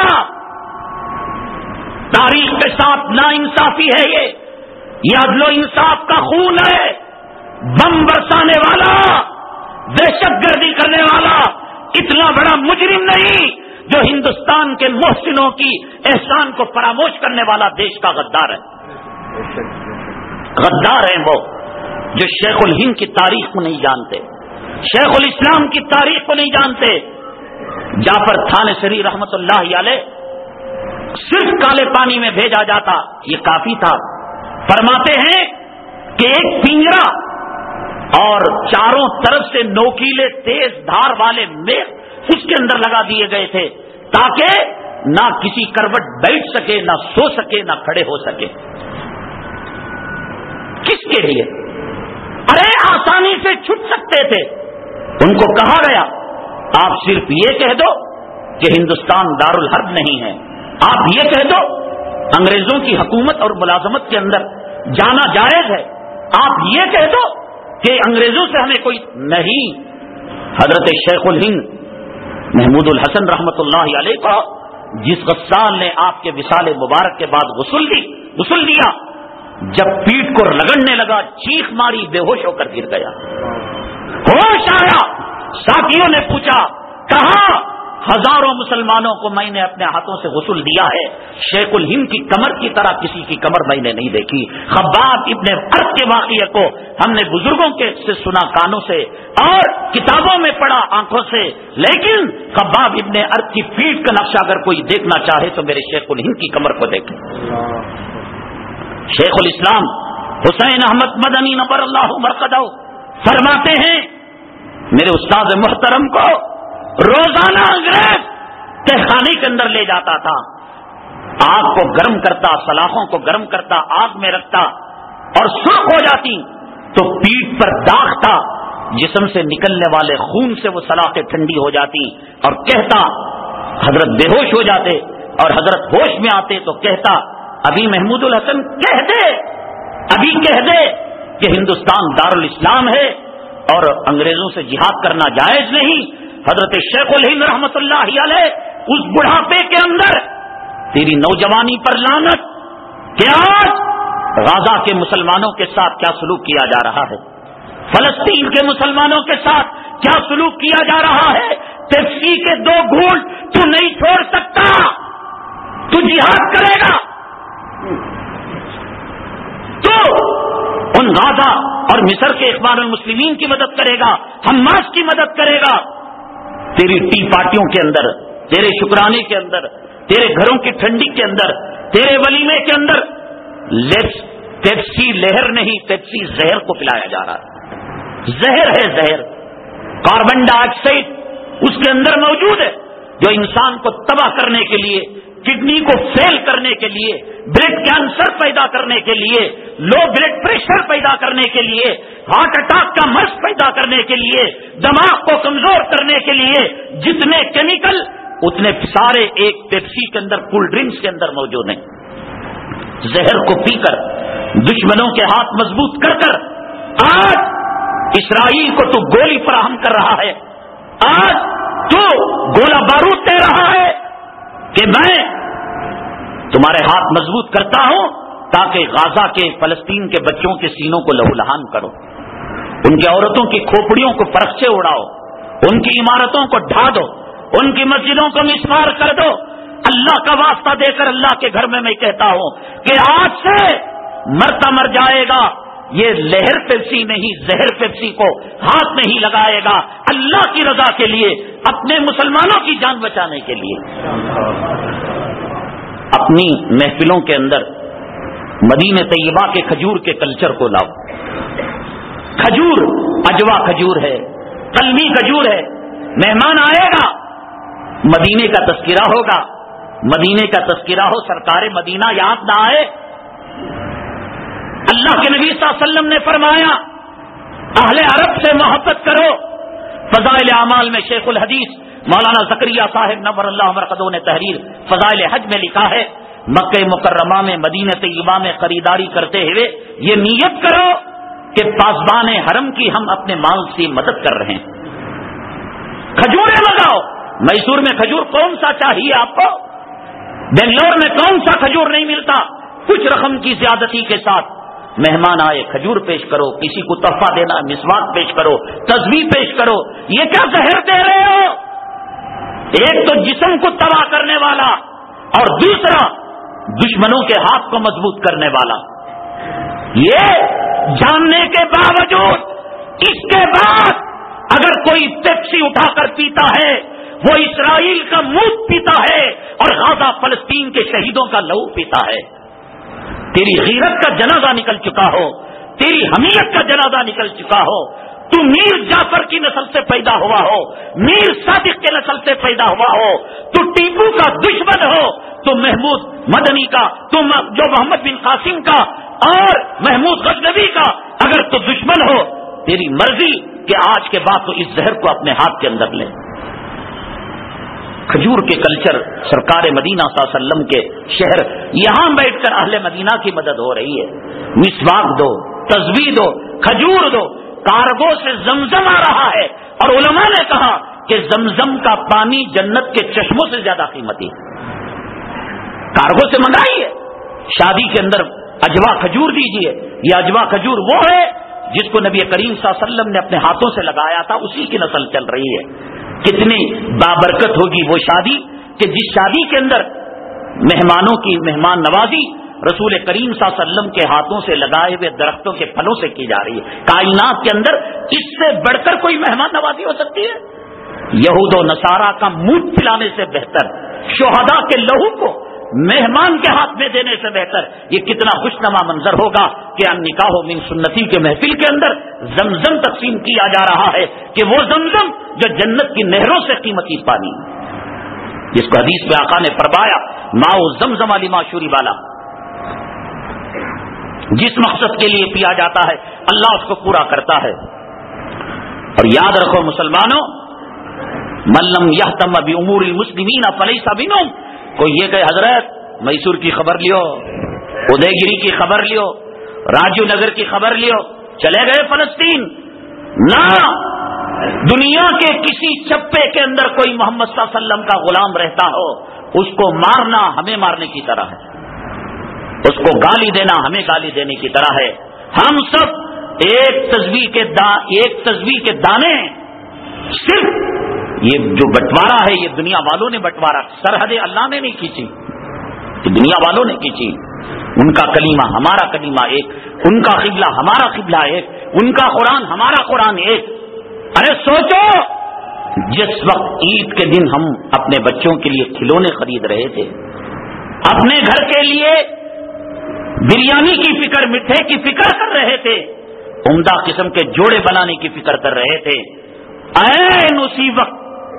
تاریخ کے ساتھ ناانصافی ہے یہ عدل و انصاف کا خون ہے. بم برسانے والا، دہشت گردی کرنے والا اتنا بڑا مجرم نہیں جو ہندوستان کے محسنوں کی احسان کو فراموش کرنے والا دیش کا غدار ہے. غدار ہیں وہ جو شیخ الہند کی تاریخ کو نہیں جانتے، شیخ الاسلام کی تاریخ کو نہیں جانتے. جعفر تھانسری رحمت اللہ علیہ صرف کالے پانی میں بھیجا جاتا، یہ کافی تھا. فرماتے ہیں کہ ایک پنجرا اور چاروں طرف سے نوکیلے تیز دھار والے میخ اس کے اندر لگا دیے گئے تھے تاکہ نہ کسی کروٹ بیٹھ سکے، نہ سو سکے، نہ کھڑے ہو سکے. کس کے لیے؟ ارے آسانی سے چھٹ سکتے تھے. ان کو کہا گیا آپ صرف یہ کہہ دو کہ ہندوستان دارالحرب نہیں ہے، آپ یہ کہہ دو انگریزوں کی حکومت اور ملازمت کے اندر جانا جائز ہے، آپ یہ کہہ دو کہ انگریزوں سے ہمیں کوئی نہیں. حضرت شیخ الہند محمود الحسن رحمت اللہ علیہ کو جس غسال نے آپ کے وصال مبارک کے بعد غسل دیا، جب پیٹھ کو رگڑنے لگا چیخ ماری، بے ہوش ہو کر گر گیا. ہوش آیا، ساتھیوں نے پوچھا، کہا ہزاروں مسلمانوں کو میں نے اپنے ہاتھوں سے غسل دیا ہے، شیخ الہند کی کمر کی طرح کسی کی کمر میں نے نہیں دیکھی. خباب ابن ارت کے واقعے کو ہم نے بزرگوں کے سے سنا کانوں سے اور کتابوں میں پڑھا آنکھوں سے، لیکن خباب ابن ارت کی پیٹھ کا نقشہ اگر کوئی دیکھنا چاہے تو میرے شیخ الہند کی کمر کو دیکھے. شیخ الاسلام حسین احمد مدنی نور اللہ مرقدہ فرماتے ہیں میرے استاد محترم کو روزانہ انگریز تہخانے کے اندر لے جاتا تھا، آگ کو گرم کرتا، سلاخوں کو گرم کرتا، آگ میں رکھتا اور سرخ ہو جاتی تو پیٹھ پر داغ تھا، جسم سے نکلنے والے خون سے وہ سلاخیں ٹھنڈی ہو جاتی اور کہتا، حضرت بے ہوش ہو جاتے اور حضرت ہوش میں آتے تو کہتا ابھی محمود الحسن کہہ دے، ابھی کہہ دے کہ ہندوستان دارالاسلام ہے اور انگریزوں سے جہاد کرنا جائز نہیں. حضرت شیخ الہند رحمت اللہ علیہ اس بڑھاپے کے اندر تیری نوجوانی پر لعنت کہ آج غزہ کے مسلمانوں کے ساتھ کیا سلوک کیا جا رہا ہے، فلسطین کے مسلمانوں کے ساتھ کیا سلوک کیا جا رہا ہے. پیپسی کے 2 گھونٹ تو نہیں چھوڑ سکتا، تو جہاد کرے گا، تو ان غزہ اور مصر کے اخوان المسلمین کی مدد کرے گا، حماس کی مدد کرے گا. تیری ٹی پارٹیوں کے اندر، تیرے شکرانے کے اندر، تیرے گھروں کی ٹھنڈی کے اندر، تیرے ولیمے کے اندر پیپسی لہر نہیں، پیپسی زہر کو پلایا جا رہا ہے. زہر ہے، زہر، کاربن ڈائی آکسائڈ اس کے اندر موجود ہے جو انسان کو تباہ کرنے کے لیے، کڈنی کو فیل کرنے کے لیے، بلڈ کینسر پیدا کرنے کے لیے، لو بلڈ پریشر پیدا کرنے کے لیے، ہارٹ اٹیک کا مرض پیدا کرنے کے لیے، دماغ کو کمزور کرنے کے لیے جتنے کیمیکل اتنے سارے ایک پیپسی کے اندر، کولڈ ڈرنکس کے اندر موجود ہیں. زہر کو پی کر دشمنوں کے ہاتھ مضبوط کر کر آج اسرائیل کو تو گولی فراہم کر رہا ہے، آج تو گولہ بارود دے رہا ہے کہ میں تمہارے ہاتھ مضبوط کرتا ہوں تاکہ غزہ کے فلسطین کے بچوں کے سینوں کو لہولہان کرو، ان کی عورتوں کی کھوپڑیوں کو فرقچے اڑاؤ، ان کی عمارتوں کو ڈھا دو، ان کی مسجدوں کو مسمار کر دو. اللہ کا واسطہ دے کر اللہ کے گھر میں میں کہتا ہوں کہ آج سے مرتا مر جائے گا یہ لہر پیپسی نہیں، زہر پیپسی کو ہاتھ نہیں لگائے گا، اللہ کی رضا کے لیے، اپنے مسلمانوں کی جان بچانے کے لیے. اپنی محفلوں کے اندر مدینہ طیبہ کے کھجور کے کلچر کو لاؤ. کھجور اجوا کھجور ہے، قلمی کھجور ہے. مہمان آئے گا، مدینے کا تذکرہ ہوگا، مدینے کا تذکرہ ہو، سرکار مدینہ یاد نہ آئے. اللہ کے نبی صلی اللہ علیہ وسلم نے فرمایا اہل عرب سے محبت کرو. فضائل اعمال میں شیخ الحدیث مولانا زکریا صاحب نور اللہ مرقدہ نے تحریر فضائل حج میں لکھا ہے، مکہ مکرمہ میں مدینہ طیبہ میں خریداری کرتے ہوئے یہ نیت کرو کہ پاسبان حرم کی ہم اپنے مال سے مدد کر رہے ہیں. کھجوریں لگاؤ. میسور میں کھجور کون سا چاہیے آپ کو؟ بنگلور میں کون سا کھجور نہیں ملتا؟ کچھ رقم کی زیادتی کے ساتھ مہمان آئے کھجور پیش کرو، کسی کو تحفہ دینا مسواک پیش کرو، تسبیح پیش کرو. یہ کیا زہر دے رہے ہو؟ ایک تو جسم کو تباہ کرنے والا اور دوسرا دشمنوں کے ہاتھ کو مضبوط کرنے والا. یہ جاننے کے باوجود اس کے بعد اگر کوئی پیپسی اٹھا کر پیتا ہے وہ اسرائیل کا موت پیتا ہے اور غازہ فلسطین کے شہیدوں کا لہو پیتا ہے. تیری غیرت کا جنازہ نکل چکا ہو، تیری حمیت کا جنازہ نکل چکا ہو. تو میر جعفر کی نسل سے پیدا ہوا ہو، میر صادق کے نسل سے پیدا ہوا ہو، تو ٹیپو کا دشمن ہو، تو محمود مدنی کا، تو جو محمد بن قاسم کا اور محمود غزنوی کا اگر تو دشمن ہو، تیری مرضی کہ آج کے بعد تو اس زہر کو اپنے ہاتھ کے اندر لے. کھجور کے کلچر سرکار مدینہ صلی اللہ علیہ وسلم کے شہر، یہاں بیٹھ کر اہل مدینہ کی مدد ہو رہی ہے. مسواک دو، تسبیح دو، کھجور دو. کارگو سے زمزم آ رہا ہے اور علماء نے کہا کہ زمزم کا پانی جنت کے چشموں سے زیادہ قیمتی ہے. کارگو سے منگائی ہے. شادی کے اندر اجوا کھجور دیجیے. یہ اجوا کھجور وہ ہے جس کو نبی کریم صلی اللہ علیہ وسلم نے اپنے ہاتھوں سے لگایا تھا، اسی کی نسل چل رہی ہے. کتنی بابرکت ہوگی وہ شادی کہ جس شادی کے اندر مہمانوں کی مہمان نوازی رسول کریم صلی اللہ علیہ وسلم کے ہاتھوں سے لگائے ہوئے درختوں کے پھلوں سے کی جا رہی ہے. کائنات کے اندر اس سے بڑھ کر کوئی مہمان نوازی ہو سکتی ہے؟ یہود و نصارہ کا منہ پھلانے سے بہتر، شہداء کے لہو کو مہمان کے ہاتھ میں دینے سے بہتر. یہ کتنا خوشنما منظر ہوگا کہ النکاح من سنتی کے محفل کے اندر زمزم تقسیم کیا جا رہا ہے کہ وہ زمزم جو جنت کی نہروں سے قیمتی پانی، جس کو حدیث میں آقا نے فرمایا ماء زمزم لما شرب له، جس مقصد کے لیے پیا جاتا ہے اللہ اس کو پورا کرتا ہے. اور یاد رکھو مسلمانوں، من لم یہتم بامور المسلمین فلیس منہم. کوئی یہ کہ حضرت میسور کی خبر لیو، ادے گیری کی خبر لیو، راجیو نگر کی خبر لیو، چلے گئے فلسطین. نہ دنیا کے کسی چپے کے اندر کوئی محمد صلی اللہ علیہ وسلم کا غلام رہتا ہو، اس کو مارنا ہمیں مارنے کی طرح ہے، اس کو گالی دینا ہمیں گالی دینے کی طرح ہے. ہم سب ایک تسبیح کے دانے ہیں. صرف یہ جو بٹوارا ہے یہ دنیا والوں نے بٹوارا، سرحدیں اللہ نے نہیں کھینچی، یہ دنیا والوں نے کھینچی. ان کا کلمہ ہمارا کلمہ ایک، ان کا قبلہ ہمارا قبلہ ایک، ان کا قرآن ہمارا قرآن ایک. ارے سوچو، جس وقت عید کے دن ہم اپنے بچوں کے لیے کھلونے خرید رہے تھے، اپنے گھر کے لیے بریانی کی فکر، مٹھے کی فکر کر رہے تھے، عمدہ قسم کے جوڑے بنانے کی فکر کر رہے تھے، عین اسی وقت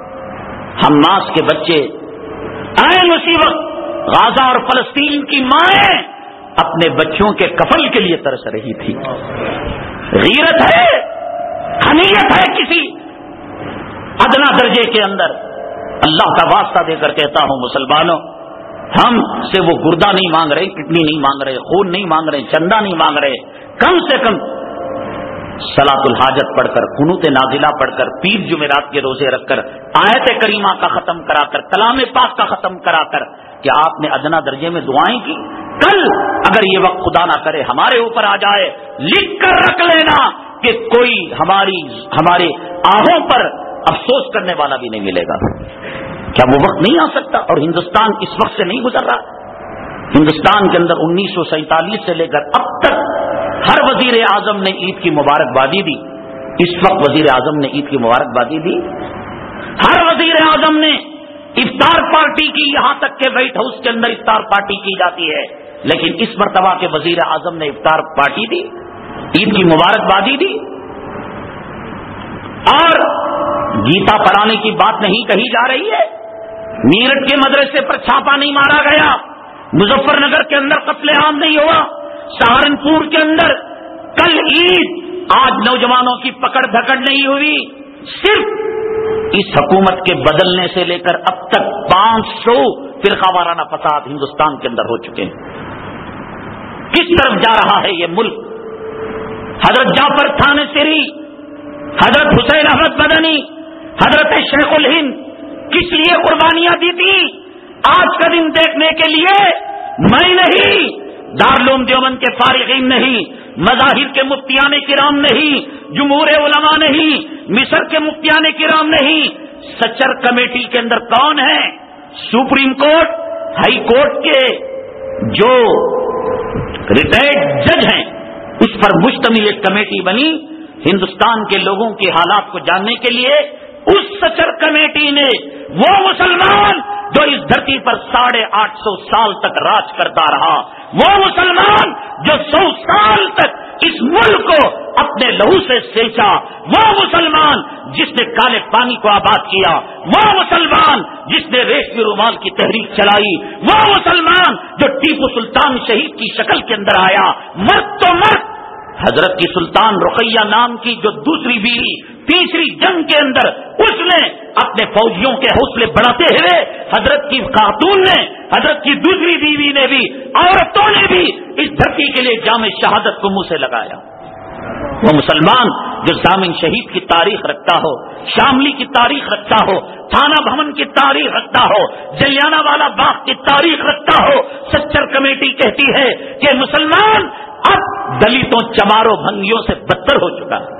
حماس کے بچے، عین اسی وقت غازہ اور فلسطین کی مائیں اپنے بچوں کے کفن کے لیے ترس رہی تھی. غیرت ہے، حمیت ہے کسی ادنا درجے کے اندر. اللہ کا واسطہ دے کر کہتا ہوں مسلمانوں، ہم سے وہ گردہ نہیں مانگ رہے، کڈنی نہیں مانگ رہے، خون نہیں مانگ رہے، چندہ نہیں مانگ رہے. کم سے کم صلاۃ الحاجت پڑھ کر، قنوت نازلہ پڑھ کر، پیر جمعرات کے روزے رکھ کر، آیت کریمہ کا ختم کرا کر، کلام پاک کا ختم کرا کر، کیا آپ نے ادنا درجے میں دعائیں کی؟ کل اگر یہ وقت خدا نہ کرے ہمارے اوپر آ جائے، لکھ کر رکھ لینا کہ کوئی ہمارے آہوں پر افسوس کرنے والا بھی نہیں ملے گا. کیا وہ وقت نہیں آ سکتا؟ اور ہندوستان اس وقت سے نہیں گزر رہا. ہندوستان کے اندر 1947 سے لے کر اب تک ہر وزیر اعظم نے عید کی مبارکبادی دی. اس وقت وزیر اعظم نے عید کی مبارکبادی دی. ہر وزیر اعظم نے افطار پارٹی کی، یہاں تک کہ وائٹ ہاؤس کے اندر افطار پارٹی کی جاتی ہے، لیکن اس مرتبہ کے وزیر اعظم نے افطار پارٹی دی، عید کی مبارکبادی دی. اور گیتا پڑھانے کی بات نہیں کہی جا رہی ہے. میرٹھ کے مدرسے پر چھاپا نہیں مارا گیا، مظفر نگر کے اندر قتل عام نہیں ہوا، سہارنپور کے اندر کل عید، آج نوجوانوں کی پکڑ دھکڑ نہیں ہوئی. صرف اس حکومت کے بدلنے سے لے کر اب تک 500 فرقہ وارانہ فساد ہندوستان کے اندر ہو چکے ہیں. کس طرف جا رہا ہے یہ ملک؟ حضرت جعفر تھانسری، حضرت حسین احمد مدنی، حضرت شیخ الہند کس لیے قربانیاں دی تھی؟ آج کا دن دیکھنے کے لیے میں نہیں، دارالعلوم دیوبند کے فارغین نہیں، مظاہر کے مفتیان کرام نہیں، جمہور علماء نہیں، مصر کے مفتیان کرام نہیں، سچر کمیٹی کے اندر کون ہے؟ سپریم کورٹ، ہائی کورٹ کے جو ریٹائرڈ جج ہیں، اس پر مشتمل ایک کمیٹی بنی ہندوستان کے لوگوں کے حالات کو جاننے کے لیے۔ اس سچر کمیٹی نے وہ مسلمان جو اس دھرتی پر 850 سال تک راج کرتا رہا، وہ مسلمان جو 100 سال تک اس ملک کو اپنے لہو سے سینچا، وہ مسلمان جس نے کالے پانی کو آباد کیا، وہ مسلمان جس نے ریشمی رومال کی تحریک چلائی، وہ مسلمان جو ٹیپو سلطان شہید کی شکل کے اندر آیا، مرد تو مرد، حضرت کی سلطان رقیہ نام کی جو دوسری بیوی تیسری جنگ کے اندر اس نے اپنے فوجیوں کے حوصلے بڑھاتے ہوئے، حضرت کی خاتون نے، حضرت کی دوسری بیوی نے بھی، عورتوں نے بھی اس دھرتی کے لیے جام شہادت کو منہ سے لگایا۔ وہ مسلمان جو ضامن شہید کی تاریخ رکھتا ہو، شاملی کی تاریخ رکھتا ہو، تھانہ بھون کی تاریخ رکھتا ہو، جلیانہ والا باغ کی تاریخ رکھتا ہو، سچر کمیٹی کہتی ہے کہ مسلمان اب دلتوں چماروں بھنگیوں سے بدتر ہو چکا ہے۔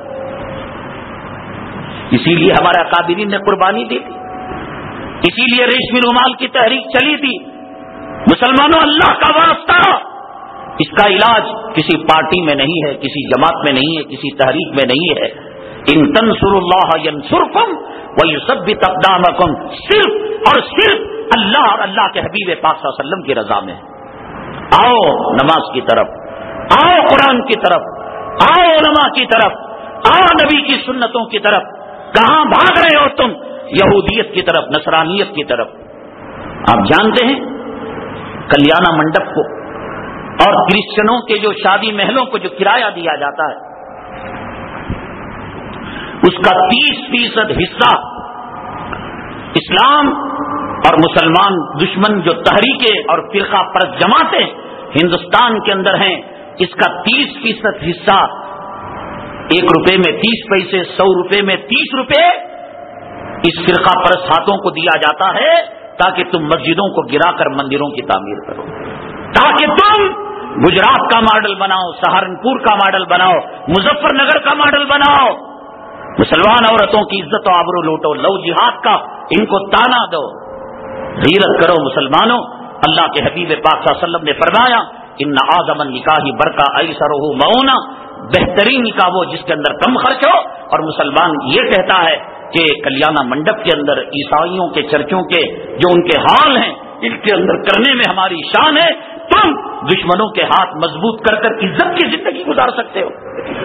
اسی لیے ہمارے اکابرین نے قربانی دی تھی، اسی لیے ریشمی رومال کی تحریک چلی تھی۔ مسلمانوں، اللہ کا واسطہ، اس کا علاج کسی پارٹی میں نہیں ہے، کسی جماعت میں نہیں ہے، کسی تحریک میں نہیں ہے۔ ان تنصروا اللہ ینصرکم ویثبت اقدامکم، صرف اور صرف اللہ اور اللہ کے حبیب پاک صلی اللہ علیہ وسلم کی رضا میں۔ آؤ نماز کی طرف، آؤ قرآن کی طرف، آؤ علماء کی طرف، آؤ نبی کی سنتوں کی طرف۔ کہاں بھاگ رہے ہو تم؟ یہودیت کی طرف، نصرانیت کی طرف۔ آپ جانتے ہیں کلیانہ منڈپ کو اور کرسچنوں کے جو شادی محلوں کو جو کرایہ دیا جاتا ہے، اس کا 30% حصہ اسلام اور مسلمان دشمن جو تحریکیں اور فرقہ پرست جماعتیں ہندوستان کے اندر ہیں، اس کا 30% حصہ 1 روپے میں 30 پیسے، 100 روپے میں 30 روپے اس فرقہ پرست ہاتھوں کو دیا جاتا ہے تاکہ تم مسجدوں کو گرا کر مندروں کی تعمیر کرو، تاکہ تم گجرات کا ماڈل بناؤ، سہارنپور کا ماڈل بناؤ، مظفر نگر کا ماڈل بناؤ، مسلمان عورتوں کی عزت و آبرو لوٹو، لو جہاد کا ان کو تانا دو، غیرت کرو مسلمانوں۔ اللہ کے حبیب پاک صلی اللہ علیہ وسلم نے فرمایا ان اعظم النکاح برکہ ایسرہ مؤونہ، بہترین نکاح وہ جس کے اندر کم خرچ ہو۔ اور مسلمان یہ کہتا ہے کہ کلیانہ منڈپ کے اندر عیسائیوں کے چرچوں کے جو ان کے حال ہیں ان کے اندر کرنے میں ہماری شان ہے، تم دشمنوں کے ہاتھ مضبوط کر کر عزت کی زندگی گزار سکتے ہو۔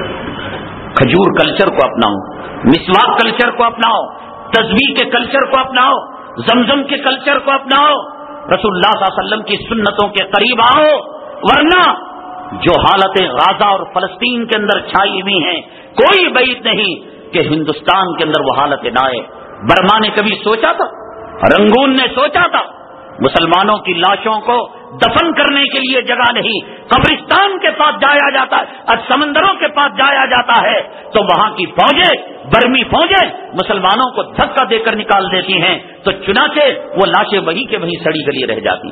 کھجور کلچر کو اپناؤ، مسواک کلچر کو اپناؤ، تسبیح کے کلچر کو اپناؤ، زمزم کے کلچر کو اپناؤ، رسول اللہ صلی اللہ علیہ وسلم کی سنتوں کے قریب آؤ، ورنہ جو حالتیں غزہ اور فلسطین کے اندر چھائی ہوئی ہیں، کوئی بعید نہیں کہ ہندوستان کے اندر وہ حالتیں نہ آئے۔ برما نے کبھی سوچا تھا، رنگون نے سوچا تھا، مسلمانوں کی لاشوں کو دفن کرنے کے لیے جگہ نہیں، قبرستان کے پاس جایا جاتا ہے اور سمندروں کے پاس جایا جاتا ہے تو وہاں کی فوجیں، برمی فوجیں مسلمانوں کو دھکا دے کر نکال دیتی ہیں، تو چنانچہ وہ لاشیں وہیں کے وہیں سڑی گلی رہ جاتی۔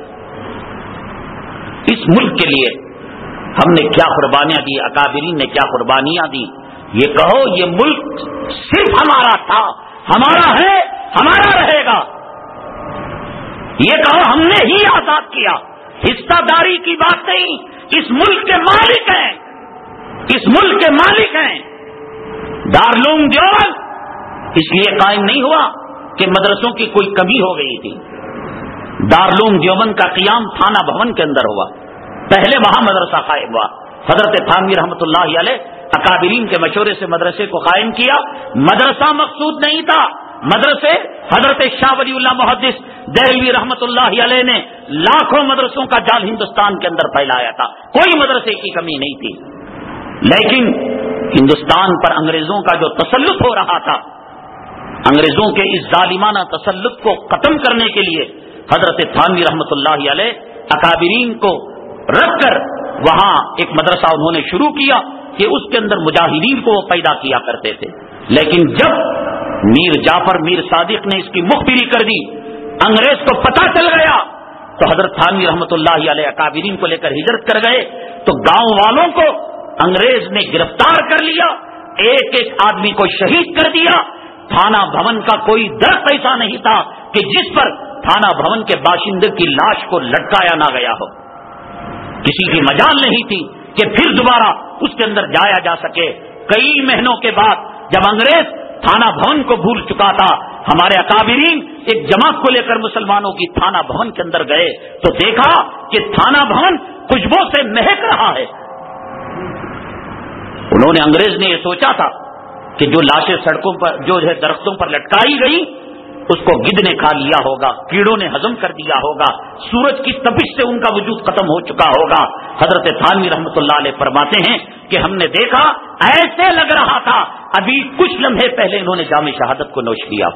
اس ملک کے لیے ہم نے کیا قربانیاں دی، اکابرین نے کیا قربانیاں دی؟ یہ کہو یہ ملک صرف ہمارا تھا، ہمارا ہے، ہمارا رہے گا۔ یہ کہو ہم نے ہی آزاد کیا، حصہ داری کی بات نہیں، اس ملک کے مالک ہیں، اس ملک کے مالک ہیں۔ دارالعلوم دیوبند اس لیے قائم نہیں ہوا کہ مدرسوں کی کوئی کمی ہو گئی تھی۔ دارالعلوم دیوبند کا قیام تھانہ بھون کے اندر ہوا، پہلے وہاں مدرسہ قائم ہوا۔ حضرت تھانوی رحمۃ اللہ علیہ اکابرین کے مشورے سے مدرسے کو قائم کیا۔ مدرسہ مقصود نہیں تھا، مدرسے حضرت شاہ ولی اللہ محدث دہلوی رحمۃ اللہ علیہ نے لاکھوں مدرسوں کا جال ہندوستان کے اندر پھیلایا تھا، کوئی مدرسے کی کمی نہیں تھی۔ لیکن ہندوستان پر انگریزوں کا جو تسلط ہو رہا تھا، انگریزوں کے اس ظالمانہ تسلط کو ختم کرنے کے لیے حضرت تھانوی رحمۃ اللہ علیہ اکابرین کو رکھ کر وہاں ایک مدرسہ انہوں نے شروع کیا کہ اس کے اندر مجاہدین کو وہ پیدا کیا کرتے تھے۔ لیکن جب میر جعفر میر صادق نے اس کی مخبری کر دی، انگریز کو پتہ چل گیا تو حضرت تھانوی رحمۃ اللہ علیہ اکابرین کو لے کر ہجرت کر گئے، تو گاؤں والوں کو انگریز نے گرفتار کر لیا، ایک ایک آدمی کو شہید کر دیا۔ تھانہ بھون کا کوئی درخت ایسا نہیں تھا کہ جس پر تھانہ بھون کے باشندے کی لاش کو لٹکایا نہ گیا ہو، کسی کی مجال نہیں تھی کہ پھر دوبارہ اس کے اندر جایا جا سکے۔ کئی مہینوں کے بعد جب انگریز تھانہ بھون کو بھول چکا تھا، ہمارے اکابرین ایک جماعت کو لے کر مسلمانوں کی تھانہ بھون کے اندر گئے تو دیکھا کہ تھانہ بھون خوشبو سے مہک رہا ہے۔ انہوں نے انگریز نے یہ سوچا تھا کہ جو لاشیں سڑکوں پر جو ہے درختوں پر لٹکائی گئی اس کو گدھ نے کھا لیا ہوگا، کیڑوں نے ہضم کر دیا ہوگا، سورج کی تپش سے ان کا وجود ختم ہو چکا ہوگا۔ حضرت تھانوی رحمۃ اللہ علیہ فرماتے ہیں کہ ہم نے دیکھا ایسے لگ رہا تھا ابھی کچھ لمحے پہلے انہوں نے جام شہادت کو نوش کیا،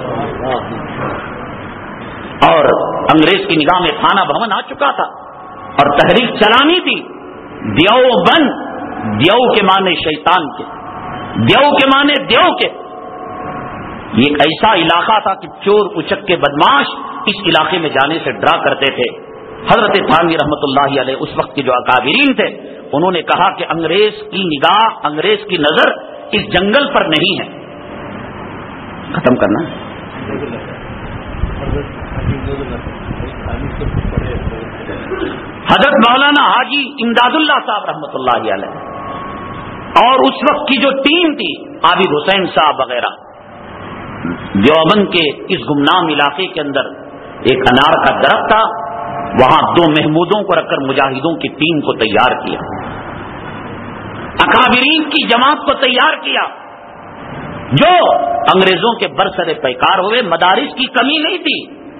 اور انگریز کی نگاہ میں تھانہ بھون آ چکا تھا اور تحریک چلانی تھی۔ دیوبند، دیو کے معنی شیطان کے، دیو کے معنی دیو کے، یہ ایک ایسا علاقہ تھا کہ چور اچک کے بدماش اس علاقے میں جانے سے ڈرا کرتے تھے۔ حضرت تھانوی رحمۃ اللہ علیہ اس وقت کے جو اکابرین تھے انہوں نے کہا کہ انگریز کی نگاہ، انگریز کی نظر اس جنگل پر نہیں ہے، ختم کرنا۔ حضرت مولانا حاجی امداد اللہ صاحب رحمۃ اللہ علیہ اور اس وقت کی جو ٹیم تھی عابد حسین صاحب وغیرہ، دیوبند کے اس گمنام علاقے کے اندر ایک انار کا درخت تھا، وہاں 2 محمودوں کو رکھ کر مجاہدوں کی ٹیم کو تیار کیا، اکابرین کی جماعت کو تیار کیا جو انگریزوں کے برسر پیکار ہوئے۔ مدارس کی کمی نہیں تھی،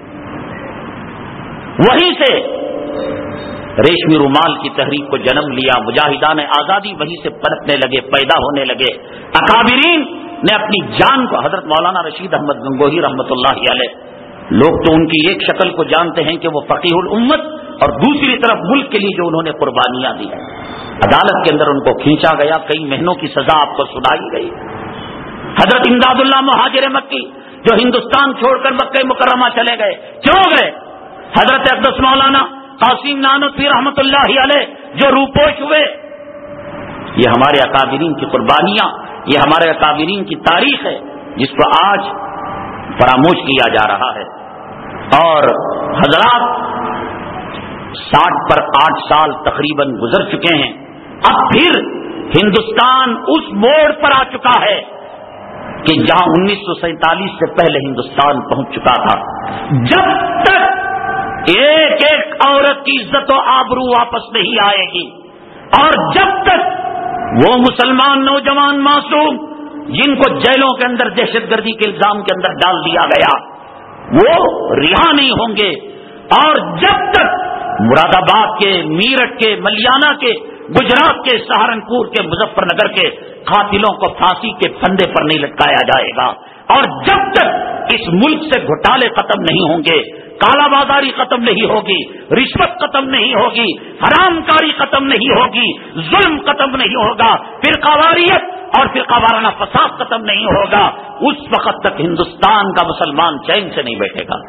وہیں سے ریشمی رومال کی تحریک کو جنم لیا، مجاہدان آزادی وہیں سے پنپنے لگے، پیدا ہونے لگے۔ اکابرین نے اپنی جان کو، حضرت مولانا رشید احمد گنگوہی رحمۃ اللہ علیہ، لوگ تو ان کی ایک شکل کو جانتے ہیں کہ وہ فقیہ الامت، اور دوسری طرف ملک کے لیے جو انہوں نے قربانیاں دی، عدالت کے اندر ان کو کھینچا گیا، کئی مہینوں کی سزا آپ کو سنائی گئی۔ حضرت امداد اللہ مہاجر مکی جو ہندوستان چھوڑ کر مکہ مکرمہ چلے گئے، کیوں گئے؟ حضرت اقدس مولانا قاسم نانوتوی رحمۃ اللہ علیہ جو روپوش ہوئے، یہ ہمارے اکابرین کی قربانیاں، یہ ہمارے اکابرین کی تاریخ ہے جس کو آج فراموش کیا جا رہا ہے۔ اور حضرات 60 پر 8 سال تقریباً گزر چکے ہیں، اب پھر ہندوستان اس موڑ پر آ چکا ہے کہ جہاں 1947 سے پہلے ہندوستان پہنچ چکا تھا۔ جب تک ایک ایک عورت کی عزت و آبرو واپس نہیں آئے گی، اور جب تک وہ مسلمان نوجوان معصوم جن کو جیلوں کے اندر دہشت گردی کے الزام کے اندر ڈال دیا گیا وہ رہا نہیں ہوں گے، اور جب تک مراد آباد کے، میرٹھ کے، ملیانہ کے، گجرات کے، سہارنپور کے، مظفر نگر کے قاتلوں کو پھانسی کے پھندے پر نہیں لٹکایا جائے گا، اور جب تک اس ملک سے گھوٹالے ختم نہیں ہوں گے، کالا بازاری ختم نہیں ہوگی، رشوت ختم نہیں ہوگی، حرام کاری ختم نہیں ہوگی، ظلم ختم نہیں ہوگا، فرقہ واریت اور فرقہ وارانہ فساد ختم نہیں ہوگا، اس وقت تک ہندوستان کا مسلمان چین سے نہیں بیٹھے گا۔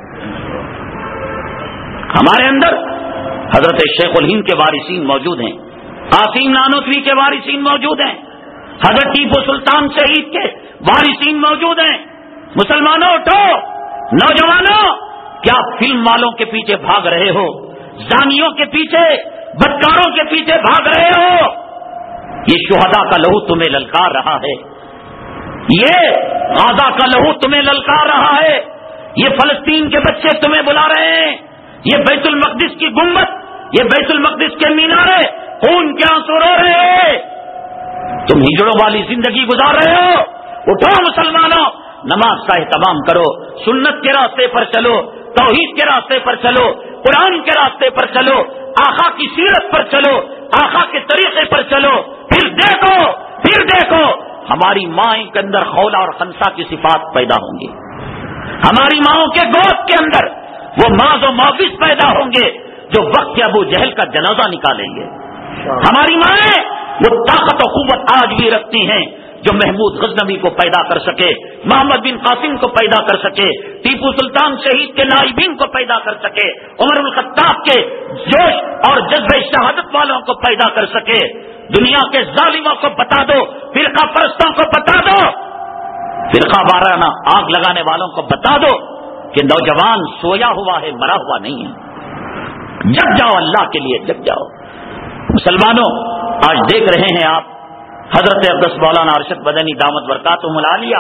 ہمارے اندر حضرت شیخ الہند کے وارثین موجود ہیں، قاسم نانوتوی کے وارثین موجود ہیں، حضرت ٹیپو سلطان شہید کے وارثین موجود ہیں۔ مسلمانوں اٹھو، نوجوانوں، کیا فلم والوں کے پیچھے بھاگ رہے ہو؟ زانیوں کے پیچھے، بدکاروں کے پیچھے بھاگ رہے ہو؟ یہ شہداء کا لہو تمہیں للکار رہا ہے، یہ غازہ کا لہو تمہیں للکار رہا ہے، یہ فلسطین کے بچے تمہیں بلا رہے ہیں، یہ بیت المقدس کی گنبد، یہ بیت المقدس کے مینارے خون کے آنسو رو رہے ہیں، تم ہجڑوں والی زندگی گزار رہے ہو۔ اٹھو مسلمانوں، نماز کا اہتمام کرو، سنت کے راستے پر چلو، توحید کے راستے پر چلو، قرآن کے راستے پر چلو، آقا کی سیرت پر چلو، آقا کے طریقے پر چلو، پھر دیکھو ہماری مائیں کے اندر خولا اور خنسا کی صفات پیدا ہوں گی، ہماری ماؤں کے گود کے اندر وہ ماذ و موفظ پیدا ہوں گے جو وقت ابو جہل کا جنازہ نکالیں گے، ہماری مائیں وہ طاقت و قوت آج بھی رکھتی ہیں جو محمود غزنوی کو پیدا کر سکے، محمد بن قاسم کو پیدا کر سکے، ٹیپو سلطان شہید کے نائبین کو پیدا کر سکے، عمر الخطاب کے جوش اور جذبہ شہادت والوں کو پیدا کر سکے، دنیا کے ظالموں کو بتا دو، فرقہ پرستوں کو بتا دو، فرقہ وارانہ آگ لگانے والوں کو بتا دو کہ نوجوان سویا ہوا ہے، مرا ہوا نہیں ہے، جگ جاؤ، اللہ کے لیے جگ جاؤ۔ مسلمانوں، آج دیکھ رہے ہیں آپ حضرت اقدس مولانا ارشد مدنی دامت برکاتہم العالیہ،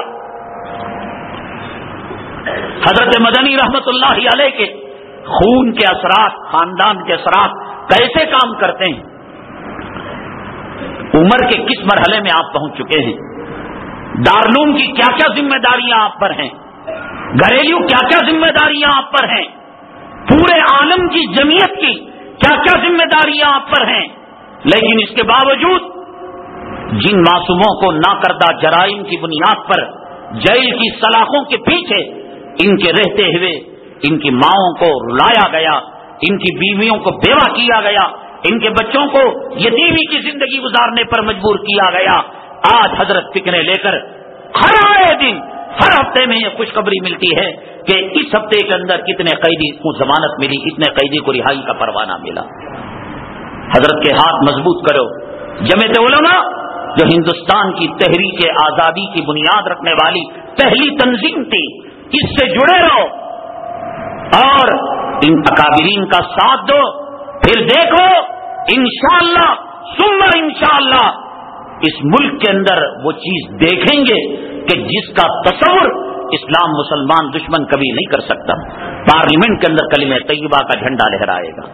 حضرت مدنی رحمت اللہ علیہ کے خون کے اثرات، خاندان کے اثرات کیسے کام کرتے ہیں، عمر کے کس مرحلے میں آپ پہنچ چکے ہیں، دارالعلوم کی کیا کیا ذمہ داریاں آپ پر ہیں، گھریلو کیا کیا ذمہ داریاں آپ پر ہیں، پورے عالم کی جمعیت کی کیا کیا ذمہ داریاں آپ پر ہیں، لیکن اس کے باوجود جن معصوموں کو ناکردہ جرائم کی بنیاد پر جیل کی سلاخوں کے پیچھے ان کے رہتے ہوئے ان کی ماؤں کو رلایا گیا، ان کی بیویوں کو بیوہ کیا گیا، ان کے بچوں کو یتیمی کی زندگی گزارنے پر مجبور کیا گیا، آج حضرت فکریں لے کر ہر آئے دن ہر ہفتے میں یہ خوشخبری ملتی ہے کہ اس ہفتے کے اندر کتنے قیدی کو ضمانت ملی، اتنے قیدی کو رہائی کا پروانہ ملا۔ حضرت کے ہاتھ مضبوط کرو۔ جمعیت علماء جو ہندوستان کی تحریک آزادی کی بنیاد رکھنے والی پہلی تنظیم تھی، اس سے جڑے رہو اور ان اکابرین کا ساتھ دو، پھر دیکھو انشاءاللہ ثم انشاءاللہ اس ملک کے اندر وہ چیز دیکھیں گے کہ جس کا تصور اسلام مسلمان دشمن کبھی نہیں کر سکتا۔ پارلیمنٹ کے اندر کلمہ طیبہ کا جھنڈا لہرائے گا،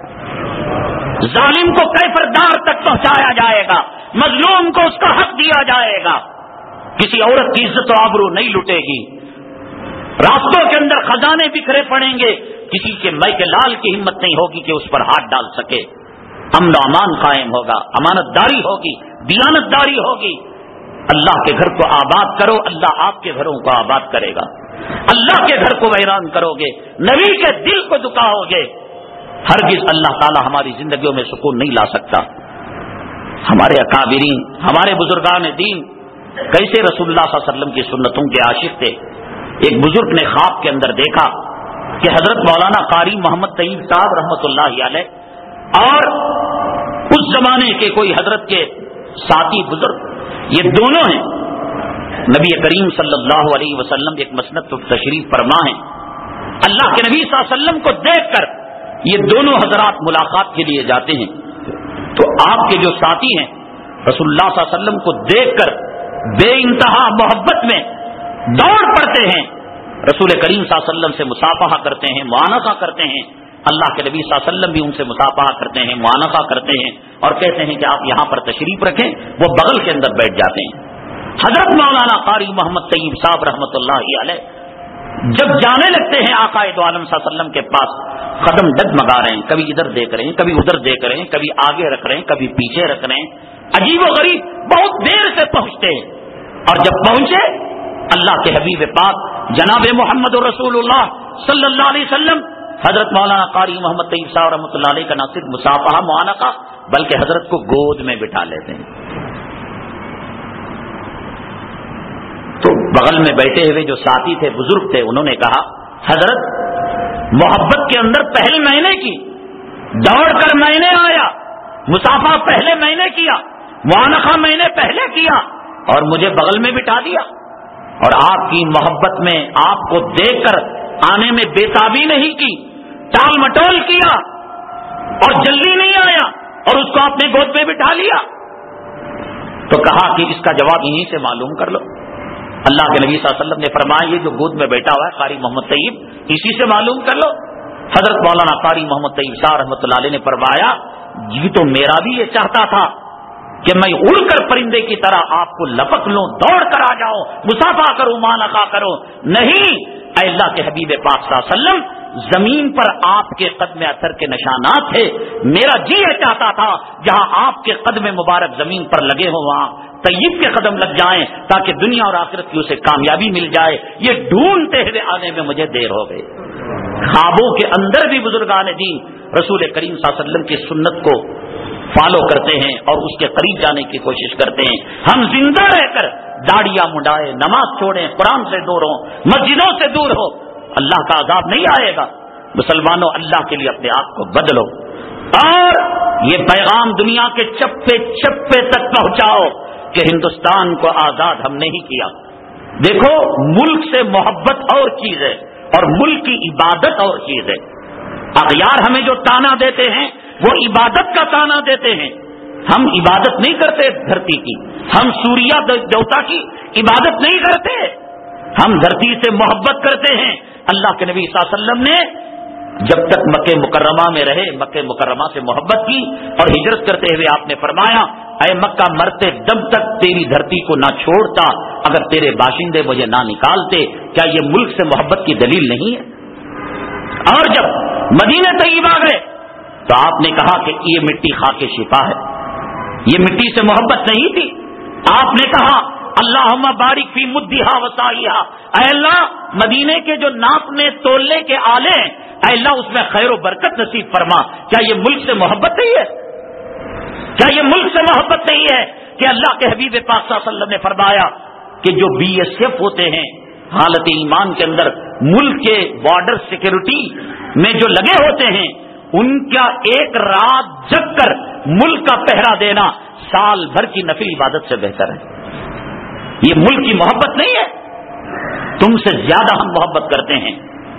ظالم کو کیفردار تک پہنچایا جائے گا، مظلوم کو اس کا حق دیا جائے گا، کسی عورت کی عزت و آبرو نہیں لٹے گی، راستوں کے اندر خزانے بکھرے پڑیں گے، کسی کے مے کے لال کی ہمت نہیں ہوگی کہ اس پر ہاتھ ڈال سکے، امن و امان قائم ہوگا، امانت داری ہوگی، دیانت داری ہوگی۔ اللہ کے گھر کو آباد کرو، اللہ آپ کے گھروں کو آباد کرے گا۔ اللہ کے گھر کو ویران کرو گے، نبی کے دل کو دکھاؤ گے، ہرگز اللہ تعالی ہماری زندگیوں میں سکون نہیں لا سکتا۔ ہمارے اکابرین، ہمارے بزرگان دین کیسے رسول اللہ صلی اللہ علیہ وسلم کی سنتوں کے عاشق تھے۔ ایک بزرگ نے خواب کے اندر دیکھا کہ حضرت مولانا قاری محمد طیب صاحب رحمۃ اللہ علیہ اور اس زمانے کے کوئی حضرت کے ساتھی بزرگ، یہ دونوں ہیں، نبی کریم صلی اللہ علیہ وسلم ایک مسند پر تشریف فرما ہیں، اللہ کے نبی صلی اللہ علیہ وسلم کو دیکھ کر یہ دونوں حضرات ملاقات کے لیے جاتے ہیں، تو آپ کے جو ساتھی ہیں رسول اللہ صلی اللہ علیہ وسلم کو دیکھ کر بے انتہا محبت میں دوڑ پڑتے ہیں، رسول کریم صلی اللہ علیہ وسلم سے مصافحہ کرتے ہیں، معانقہ کرتے ہیں، اللہ کے نبی صلی اللہ علیہ وسلم بھی ان سے مصافحہ کرتے ہیں، معانقہ کرتے ہیں اور کہتے ہیں کہ آپ یہاں پر تشریف رکھیں، وہ بغل کے اندر بیٹھ جاتے ہیں۔ حضرت مولانا قاری محمد طیب صاحب رحمۃ اللہ علیہ جب جانے لگتے ہیں آقا دو عالم صلی اللہ علیہ وسلم کے پاس، قدم ڈگمگا رہے ہیں، کبھی ادھر دیکھ رہے ہیں، کبھی ادھر دیکھ رہے ہیں، کبھی آگے رکھ رہے ہیں، کبھی پیچھے رکھ رہے ہیں، عجیب و غریب، بہت دیر سے پہنچتے ہیں، اور جب پہنچے اللہ کے حبیب پاک جناب محمد رسول اللہ صلی اللہ علیہ وسلم حضرت مولانا قاری محمد طیب صاحب رحمۃ اللہ علیہ کا نہ صرف مصافحہ معانقہ بلکہ حضرت کو گود میں بٹھا لیتے ہیں۔ تو بغل میں بیٹھے ہوئے جو ساتھی تھے، بزرگ تھے، انہوں نے کہا حضرت محبت کے اندر پہل میں نے کی، دوڑ کر میں نے آیا، مصافحہ پہلے میں نے کیا، معانقہ میں نے پہلے کیا اور مجھے بغل میں بٹھا دیا، اور آپ کی محبت میں آپ کو دیکھ کر آنے میں بےتابی نہیں کی، ٹال مٹول کیا اور جلدی نہیں آیا اور اس کو اپنے گود میں بٹھا لیا۔ تو کہا کہ اس کا جواب یہیں سے معلوم کر لو۔ اللہ کے نبی صلی اللہ علیہ وسلم نے فرمایا یہ جو گود میں بیٹھا ہوا ہے قاری محمد طیب، اسی سے معلوم کر لو۔ حضرت مولانا قاری محمد طیب صاحب رحمۃ اللہ علیہ نے فرمایا جی تو میرا بھی یہ چاہتا تھا کہ میں اڑ کر پرندے کی طرح آپ کو لپک لوں، دوڑ کر آ جاؤں، مصافحہ کروں، معانقہ کروں، نہیں، اے اللہ کے حبیب پاک صلی اللہ علیہ وسلم زمین پر آپ کے قدم اثر کے نشانات تھے، میرا جی یہ چاہتا تھا جہاں آپ کے قدم مبارک زمین پر لگے ہوں وہاں طیب کے قدم لگ جائیں تاکہ دنیا اور آخرت کی اسے کامیابی مل جائے۔ یہ ڈھونڈتے ہوئے آنے میں مجھے دیر ہو گئی۔ خوابوں کے اندر بھی بزرگان دین رسول کریم صلی اللہ علیہ وسلم کی سنت کو فالو کرتے ہیں اور اس کے قریب جانے کی کوشش کرتے ہیں. ہم زندہ رہ کر داڑیاں منڈائے، نماز چھوڑیں، قرآن سے دور ہوں، مسجدوں سے دور ہو، اللہ کا عذاب نہیں آئے گا. مسلمانوں، اللہ کے لیے اپنے آپ کو بدلو اور یہ پیغام دنیا کے چپے چپے تک پہنچاؤ کہ ہندوستان کو آزاد ہم نے ہی کیا. دیکھو، ملک سے محبت اور چیز ہے اور ملک کی عبادت اور چیز ہے. اغیار ہمیں جو تانا دیتے ہیں وہ عبادت کا تانا دیتے ہیں. ہم عبادت نہیں کرتے دھرتی کی، ہم سوریہ دیوتا کی عبادت نہیں کرتے، ہم دھرتی سے محبت کرتے ہیں. اللہ کے نبی صلی اللہ علیہ وسلم نے جب تک مکہ مکرمہ میں رہے مکہ مکرمہ سے محبت کی اور ہجرت کرتے ہوئے آپ نے فرمایا، اے مکہ، مرتے دم تک تیری دھرتی کو نہ چھوڑتا اگر تیرے باشندے مجھے نہ نکالتے. کیا یہ ملک سے محبت کی دلیل نہیں ہے؟ اور جب مدینہ طیبہ گئے تو آپ نے کہا کہ یہ مٹی خاک شفا ہے، یہ مٹی سے محبت نہیں تھی. آپ نے کہا اللہم بارک فی مدھا وسائیہا، اے اللہ مدینے کے جو ناپنے تولنے کے آلے ہیں، اے اللہ اس میں خیر و برکت نصیب فرما. کیا یہ ملک سے محبت نہیں ہے؟ کیا یہ ملک سے محبت نہیں ہے کہ اللہ کے حبیب پاک صلی اللہ علیہ وسلم نے فرمایا کہ جو بی ایس ایف ہوتے ہیں حالت ایمان کے اندر ملک کے بارڈر سیکورٹی میں جو لگے ہوتے ہیں، ان کا ایک رات جگ کر ملک کا پہرا دینا سال بھر کی نفل عبادت سے بہتر ہے. یہ ملک کی محبت نہیں ہے؟ تم سے زیادہ ہم محبت کرتے ہیں.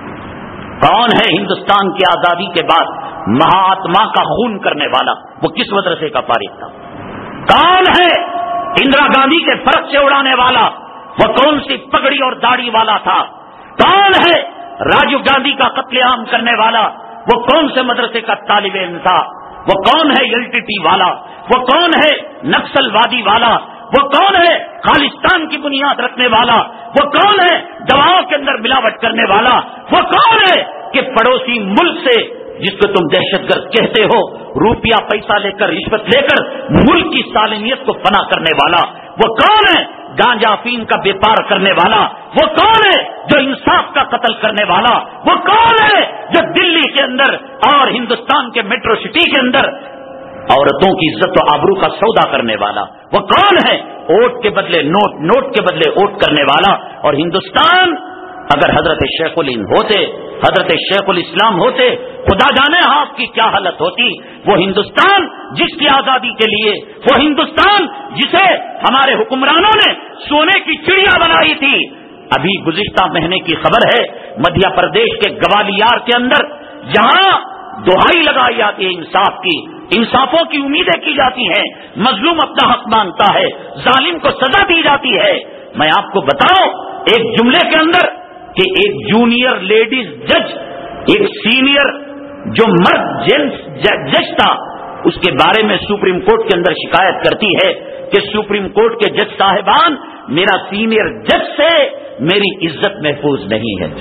کون ہے ہندوستان کی آزادی کے بعد مہاتما کا خون کرنے والا؟ وہ کس مدرسے کا فارغ تھا؟ کون ہے اندرا گاندھی کے فرق سے اڑانے والا؟ وہ کون سی پگڑی اور داڑھی والا تھا؟ کون ہے راجیو گاندھی کا قتل عام کرنے والا؟ وہ کون سے مدرسے کا طالب علم تھا؟ وہ کون ہے ایل ٹی ٹی والا؟ وہ کون ہے نکسل وادی والا؟ وہ کون ہے خالصتان کی بنیاد رکھنے والا؟ وہ کون ہے دواؤں کے اندر ملاوٹ کرنے والا؟ وہ کون ہے کہ پڑوسی ملک سے، جس کو تم دہشت گرد کہتے ہو، روپیہ پیسہ لے کر رشوت لے کر ملک کی سالمیت کو فنا کرنے والا؟ وہ کون ہے گانجا افیم کا بیپار کرنے والا؟ وہ کون ہے جو انصاف کا قتل کرنے والا؟ وہ کون ہے جو دلی کے اندر اور ہندوستان کے میٹرو سٹی کے اندر عورتوں کی عزت و آبرو کا سودا کرنے والا؟ وہ کون ہے ووٹ کے بدلے نوٹ، نوٹ کے بدلے ووٹ کرنے والا؟ اور ہندوستان اگر حضرت شیخ الہند ہوتے، حضرت شیخ الاسلام ہوتے، خدا جانے آپ کی کیا حالت ہوتی. وہ ہندوستان جس کی آزادی کے لیے، وہ ہندوستان جسے ہمارے حکمرانوں نے سونے کی چڑیا بنائی تھی. ابھی گزشتہ مہینے کی خبر ہے، مدھیہ پردیش کے گوالیار کے اندر جہاں دہائی لگائی جاتی ہے انصاف کی، انصافوں کی امیدیں کی جاتی ہیں، مظلوم اپنا حق مانگتا ہے، ظالم کو سزا دی جاتی ہے. میں آپ کو بتاؤں ایک جملے کے اندر کہ ایک جونیئر لیڈیز جج، ایک سینئر جو مرد جج تھا، اس کے بارے میں سپریم کورٹ کے اندر شکایت کرتی ہے کہ سپریم کورٹ کے جج صاحبان، میرا سینئر جج سے میری عزت محفوظ نہیں ہے.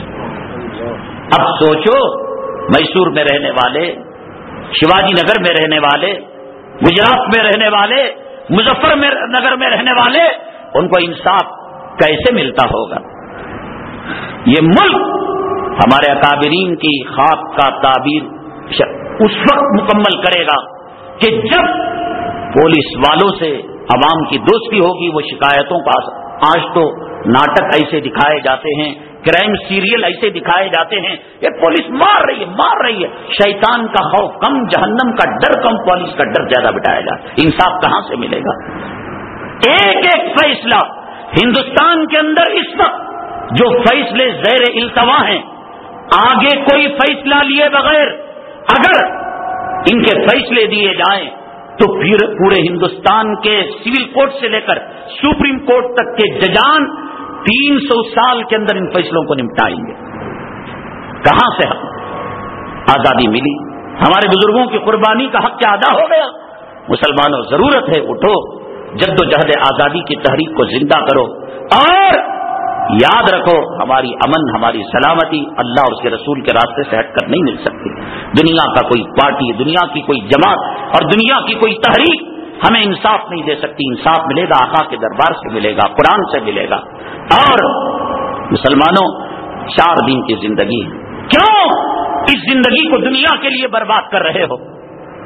اب سوچو، میسور میں رہنے والے، شیواجی نگر میں رہنے والے، گجرات میں رہنے والے، مظفر نگر میں رہنے والے، ان کو انصاف کیسے ملتا ہوگا؟ یہ ملک ہمارے اکابرین کی خواب کا تعبیر اس وقت مکمل کرے گا کہ جب پولیس والوں سے عوام کی دوستی ہوگی. وہ شکایتوں کا آج تو ناٹک ایسے دکھائے جاتے ہیں، کرائم سیریل ایسے دکھائے جاتے ہیں، یہ پولیس مار رہی ہے. شیطان کا خوف کم، جہنم کا ڈر کم، پولیس کا ڈر زیادہ بٹایا جاتا. انصاف کہاں سے ملے گا؟ ایک ایک فیصلہ ہندوستان کے اندر اس وقت جو فیصلے زیر التوا ہیں، آگے کوئی فیصلہ لیے بغیر اگر ان کے فیصلے دیے جائیں تو پھر پورے ہندوستان کے سول کورٹ سے لے کر سپریم کورٹ تک کے ججان 300 سال کے اندر ان فیصلوں کو نمٹائیں گے. کہاں سے آزادی ملی؟ ہمارے بزرگوں کی قربانی کا حق کیا ادا ہو گیا؟ مسلمانوں، ضرورت ہے اٹھو، جد و جہد آزادی کی تحریک کو زندہ کرو اور یاد رکھو ہماری امن، ہماری سلامتی اللہ اور اس کے رسول کے راستے سے ہٹ کر نہیں مل سکتی. دنیا کا کوئی پارٹی، دنیا کی کوئی جماعت اور دنیا کی کوئی تحریک ہمیں انصاف نہیں دے سکتی. انصاف ملے گا آقا کے دربار سے ملے گا، قرآن سے ملے گا. اور مسلمانوں، 4 دن کی زندگی ہے، کیوں اس زندگی کو دنیا کے لیے برباد کر رہے ہو؟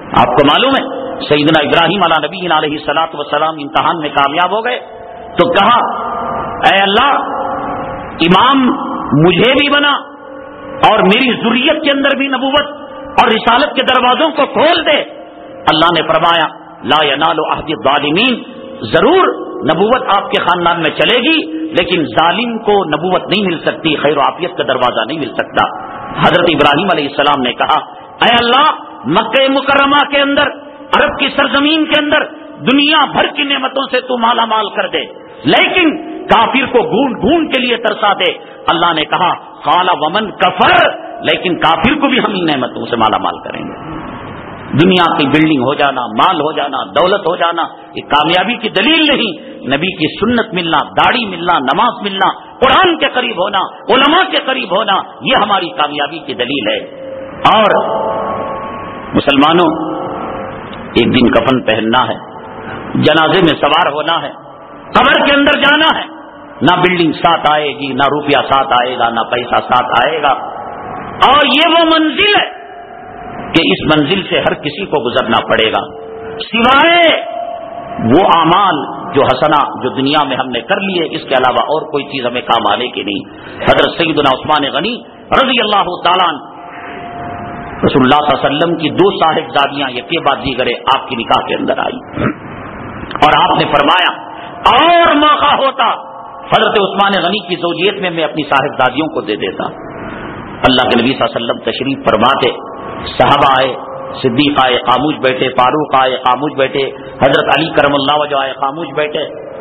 آپ کو معلوم ہے سیدنا ابراہیم علیہ نبی علیہ الصلوۃ والسلام امتحان میں کامیاب ہو گئے تو کہا اے اللہ امام مجھے بھی بنا اور میری ذریت کے اندر بھی نبوت اور رسالت کے دروازوں کو کھول دے. اللہ نے فرمایا لا ینال عہد الظالمین، ضرور نبوت آپ کے خاندان میں چلے گی لیکن ظالم کو نبوت نہیں مل سکتی، خیر و عافیت کا دروازہ نہیں مل سکتا. حضرت ابراہیم علیہ السلام نے کہا اے اللہ مکہ مکرمہ کے اندر، عرب کی سرزمین کے اندر دنیا بھر کی نعمتوں سے تو مالا مال کر دے لیکن کافر کو ڈھونڈ ڈھونڈ کے لیے ترسا دے. اللہ نے کہا قال ومن کفر، لیکن کافر کو بھی ہم ان نعمتوں سے مالا مال کریں گے. دنیا کی بلڈنگ ہو جانا، مال ہو جانا، دولت ہو جانا یہ کامیابی کی دلیل نہیں. نبی کی سنت ملنا، داڑھی ملنا، نماز ملنا، قرآن کے قریب ہونا، علماء کے قریب ہونا، یہ ہماری کامیابی کی دلیل ہے. اور مسلمانوں ایک دن کفن پہننا ہے، جنازے میں سوار ہونا ہے، قبر کے اندر جانا ہے. نہ بلڈنگ ساتھ آئے گی، نہ روپیہ ساتھ آئے گا، نہ پیسہ ساتھ آئے گا. اور یہ وہ منزل ہے کہ اس منزل سے ہر کسی کو گزرنا پڑے گا سوائے وہ اعمال جو حسنہ جو دنیا میں ہم نے کر لیے، اس کے علاوہ اور کوئی چیز ہمیں کام آنے کی نہیں. حضرت سیدنا عثمان غنی رضی اللہ تعالیٰ رسول اللہ صلی اللہ علیہ وسلم کی 2 صاحبزادیاں یکے بعد دیگر آپ کی نکاح کے اندر آئی اور آپ نے فرمایا اور موقع ہوتا حضرت عثمان غنی کی زوجیت میں اپنی صاحبزادیوں کو دے دیتا. اللہ کے نبی صلی اللہ علیہ وسلم تشریف فرماتے، صحابہ آئے، صدیق آئے خاموش بیٹھے، فاروق آئے خاموش بیٹھے، حضرت علی کرم اللہ وجہ آئے خاموش بیٹھے.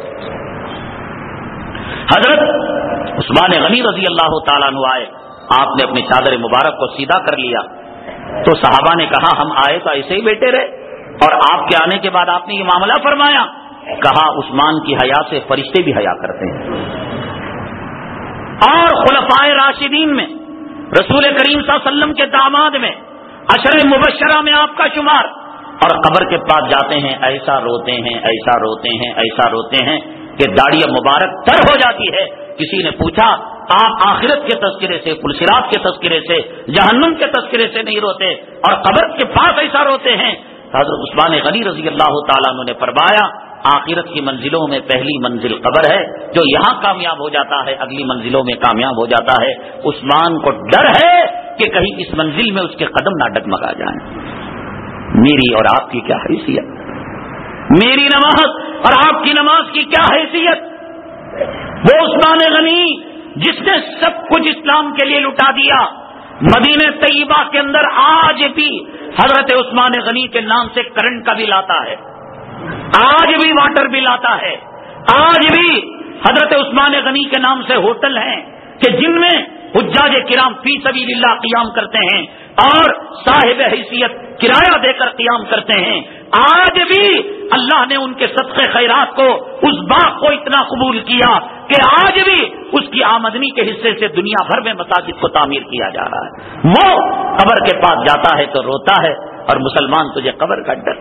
حضرت عثمان غنی رضی اللہ تعالیٰ عنہ آئے، آپ نے اپنی چادر مبارک کو سیدھا کر لیا تو صحابہ نے کہا ہم آئے تو ایسے ہی بیٹھے رہے اور آپ کے آنے کے بعد آپ نے یہ معاملہ فرمایا. کہا عثمان کی حیا سے فرشتے بھی حیا کرتے ہیں. اور خلفائے راشدین میں رسول کریم صلی اللہ علیہ وسلم کے داماد میں عشر مبشرہ میں آپ کا شمار، اور قبر کے پاس جاتے ہیں ایسا روتے ہیں، ایسا روتے ہیں، ایسا روتے ہیں کہ داڑھی مبارک تر ہو جاتی ہے. کسی نے پوچھا آپ آخرت کے تذکرے سے، پلسرات کے تذکرے سے، جہنم کے تذکرے سے نہیں روتے اور قبر کے پاس ایسا روتے ہیں؟ حضرت عثمان غنی رضی اللہ تعالیٰ عنہ نے فرمایا آخرت کی منزلوں میں پہلی منزل قبر ہے، جو یہاں کامیاب ہو جاتا ہے اگلی منزلوں میں کامیاب ہو جاتا ہے. عثمان کو ڈر ہے کہ کہیں اس منزل میں اس کے قدم نہ ڈگمگا جائیں. میری اور آپ کی کیا حیثیت، میری نماز اور آپ کی نماز کی کیا حیثیت. وہ عثمان غنی جس نے سب کچھ اسلام کے لیے لٹا دیا، مدینہ طیبہ کے اندر آج بھی حضرت عثمان غنی کے نام سے کرنٹ کا بل آتا ہے، آج بھی واٹر بل آتا ہے، آج بھی حضرت عثمان غنی کے نام سے ہوٹل ہیں کہ جن میں حجاج کرام فی سبیل اللہ قیام کرتے ہیں اور صاحب حیثیت کرایہ دے کر قیام کرتے ہیں. آج بھی اللہ نے ان کے صدقے خیرات کو، اس باغ کو اتنا قبول کیا کہ آج بھی اس کی آمدنی کے حصے سے دنیا بھر میں مساجد کو تعمیر کیا جا رہا ہے. وہ قبر کے پاس جاتا ہے تو روتا ہے اور مسلمان تجھے قبر کا ڈر.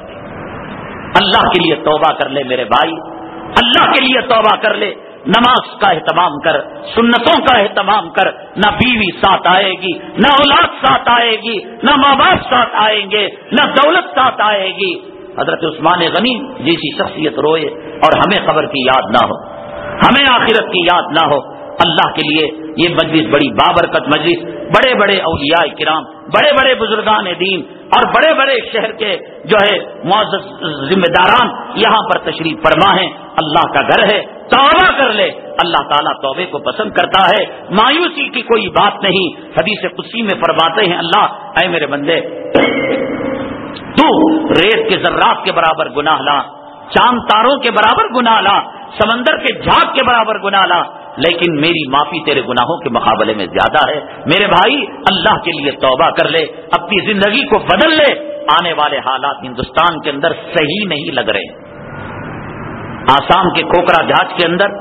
اللہ کے لیے توبہ کر لے میرے بھائی، اللہ کے لیے توبہ کر لے. نماز کا اہتمام کر، سنتوں کا اہتمام کر. نہ بیوی ساتھ آئے گی، نہ اولاد ساتھ آئے گی، نہ ماں باپ ساتھ آئیں گے، نہ دولت ساتھ آئے گی. حضرت عثمان غنی جیسی شخصیت روئے اور ہمیں قبر کی یاد نہ ہو، ہمیں آخرت کی یاد نہ ہو. اللہ کے لیے یہ مجلس بڑی بابرکت مجلس، بڑے بڑے اولیاء کرام، بڑے بڑے بزرگان دین اور بڑے بڑے شہر کے جو ہے معزز ذمہ داران یہاں پر تشریف فرما ہیں. اللہ کا گھر ہے، توبہ کر لے. اللہ تعالیٰ توبے کو پسند کرتا ہے، مایوسی کی کوئی بات نہیں. حدیث قدسی میں فرماتے ہیں اللہ اے میرے بندے تو ریت کے ذرات کے برابر گناہ لا، چاند تاروں کے برابر گناہ لا، سمندر کے جھاگ کے برابر گناہ لا، لیکن میری معافی تیرے گناہوں کے مقابلے میں زیادہ ہے. میرے بھائی اللہ کے لیے توبہ کر لے، اپنی زندگی کو بدل لے. آنے والے حالات ہندوستان کے اندر صحیح نہیں لگ رہے. آسام کے کھوکرا جہاز کے اندر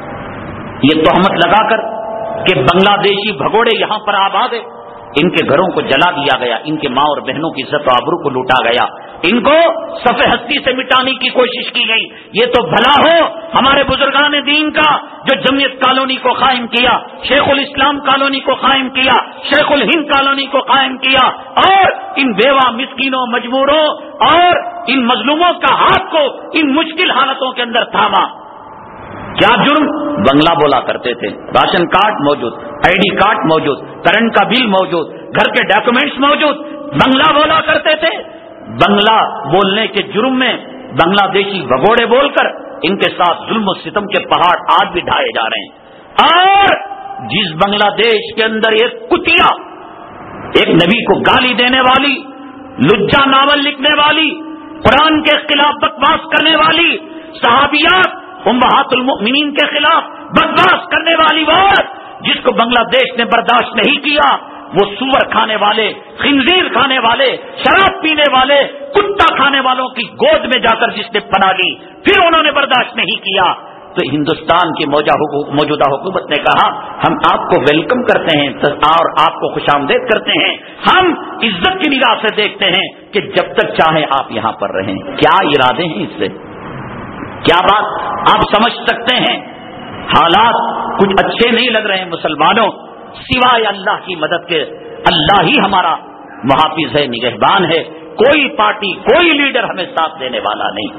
یہ تہمت لگا کر کہ بنگلہ دیشی بھگوڑے یہاں پر آباد ہے، ان کے گھروں کو جلا دیا گیا، ان کے ماں اور بہنوں کی عزت و آبرو کو لوٹا گیا. ان کو صف ہستی سے مٹانے کی کوشش کی گئی. یہ تو بھلا ہو ہمارے بزرگان دین کا جو جمعیت کالونی کو قائم کیا, شیخ الاسلام کالونی کو قائم کیا, شیخ الہند کالونی کو قائم کیا, اور ان بیوہ مسکینوں, مجبوروں اور ان مظلوموں کا ہاتھ کو ان مشکل حالتوں کے اندر تھاما. کیا جرم؟ بنگلہ بولا کرتے تھے, راشن کارڈ موجود, آئی ڈی کارڈ موجود, کرنٹ کا بل موجود, گھر کے ڈاکومنٹس موجود, بنگلہ بولا کرتے تھے. بنگلہ بولنے کے جرم میں بنگلہ دیشی بھگوڑے بول کر ان کے ساتھ ظلم و ستم کے پہاڑ آج بھی ڈھائے جا رہے ہیں. اور جس بنگلہ دیش کے اندر ایک کتیا, ایک نبی کو گالی دینے والی, لجا ناول لکھنے والی, قرآن کے خلاف بکواس کرنے والی, صحابیات امہات المؤمنین کے خلاف بکواس کرنے والی عورت جس کو بنگلہ دیش نے برداشت نہیں کیا, وہ سور کھانے والے, خنزیر کھانے والے, شراب پینے والے, کتا کھانے والوں کی گود میں جا کر جس نے پناہ لی, پھر انہوں نے برداشت نہیں کیا. تو ہندوستان کی موجودہ حکومت نے کہا ہم آپ کو ویلکم کرتے ہیں اور آپ کو خوش آمدید کرتے ہیں, ہم عزت کی نگاہ سے دیکھتے ہیں کہ جب تک چاہیں آپ یہاں پر رہیں. کیا ارادے ہیں اس سے؟ کیا بات آپ سمجھ سکتے ہیں؟ حالات کچھ اچھے نہیں لگ رہے ہیں مسلمانوں, سوائے اللہ کی مدد کے. اللہ ہی ہمارا محافظ ہے, نگہبان ہے. کوئی پارٹی, کوئی لیڈر ہمیں ساتھ دینے والا نہیں.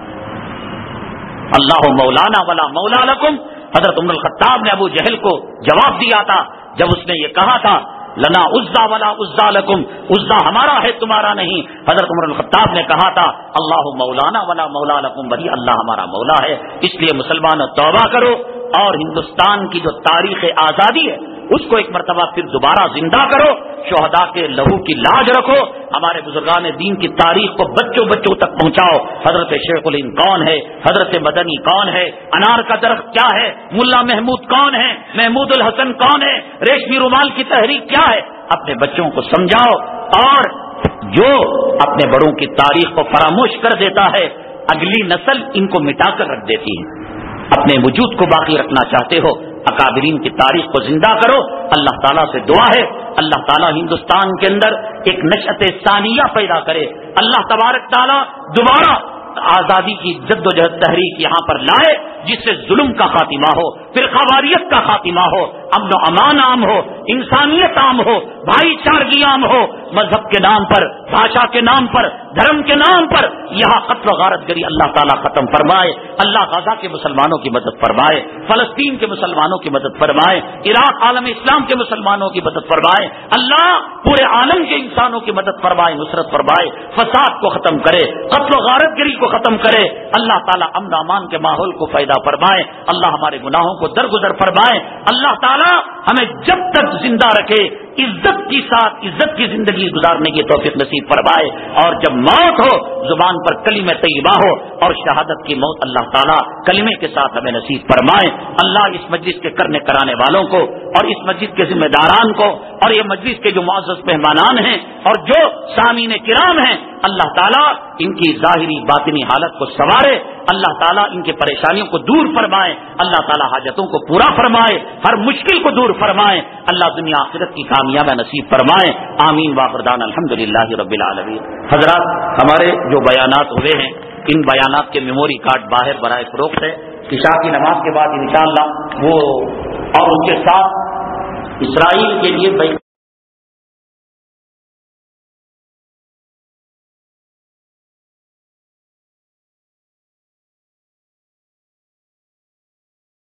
اللہ مولانا ولا مولا لکم. حضرت عمر الخطاب نے ابو جہل کو جواب دیا تھا جب اس نے یہ کہا تھا لنا عزا ولا عزا لکم, عزا ہمارا ہے تمہارا نہیں. حضرت عمر الخطاب نے کہا تھا اللہ مولانا ولا مولا لکم, بھائی اللہ ہمارا مولا ہے. اس لیے مسلمانوں توبہ کرو اور ہندوستان کی جو تاریخ آزادی ہے اس کو ایک مرتبہ پھر دوبارہ زندہ کرو. شہداء کے لہو کی لاج رکھو. ہمارے بزرگان دین کی تاریخ کو بچوں تک پہنچاؤ. حضرت شیخ الہند کون ہے, حضرت مدنی کون ہے, انار کا درخت کیا ہے, ملا محمود کون ہے, محمود الحسن کون ہے, ریشمی رومال کی تحریک کیا ہے. اپنے بچوں کو سمجھاؤ. اور جو اپنے بڑوں کی تاریخ کو فراموش کر دیتا ہے اگلی نسل ان کو مٹا کر رکھ دیتی ہے. اپنے وجود کو باقی رکھنا چاہتے ہو اکابرین کی تاریخ کو زندہ کرو. اللہ تعالیٰ سے دعا ہے اللہ تعالیٰ ہندوستان کے اندر ایک نشأت ثانیہ پیدا کرے. اللہ تبارک تعالیٰ دوبارہ آزادی کی جد و جہد تحریک یہاں پر لائے جس سے ظلم کا خاتمہ ہو, فرقہ کا خاتمہ ہو, امن و امان عام ہو, انسانیت عام ہو, بھائی چارگی عام ہو. مذہب کے نام پر, بھاشا کے نام پر, دھرم کے نام پر یہاں قتل و غارت گری اللہ تعالیٰ ختم فرمائے. اللہ غزہ کے مسلمانوں کی مدد فرمائے, فلسطین کے مسلمانوں کی مدد فرمائے, عراق عالم اسلام کے مسلمانوں کی مدد فرمائے. اللہ پورے عالم کے انسانوں کی مدد فرمائے, نصرت فرمائے, فساد کو ختم کرے, قتل و غارت گری کو ختم کرے. اللہ تعالیٰ امن و امان کے ماحول کو پیدا فرمائے. اللہ ہمارے گناہوں کو درگزر فرمائے. اللہ تعالیٰ ہمیں جب تک زندہ رکھے عزت کی ساتھ عزت کی زندگی گزارنے کی توفیق نصیب فرمائے. اور جب موت ہو زبان پر کلمہ طیبہ ہو اور شہادت کی موت اللہ تعالیٰ کلمے کے ساتھ ہمیں نصیب فرمائے. اللہ اس مجلس کے کرنے کرانے والوں کو اور اس مسجد کے ذمہ داران کو اور یہ مجلس کے جو معزز مہمانان ہیں اور جو سامعین کرام ہیں اللہ تعالیٰ ان کی ظاہری باطنی حالت کو سنوارے. اللہ تعالیٰ ان کی پریشانیوں کو دور فرمائے. اللہ تعالیٰ حاجتوں کو پورا فرمائے, ہر مشکل کو دور فرمائے. اللہ دنیا آخرت کی کامیابی نصیب فرمائے. آمین واخر دعوانا الحمدللہ رب العالمین. حضرات ہمارے جو بیانات ہوئے ہیں ان بیانات کے میموری کارڈ باہر برائے فروخت ہے. عشاء کی نماز کے بعد انشاءاللہ وہ اور ان کے ساتھ اسرائیل کے لیے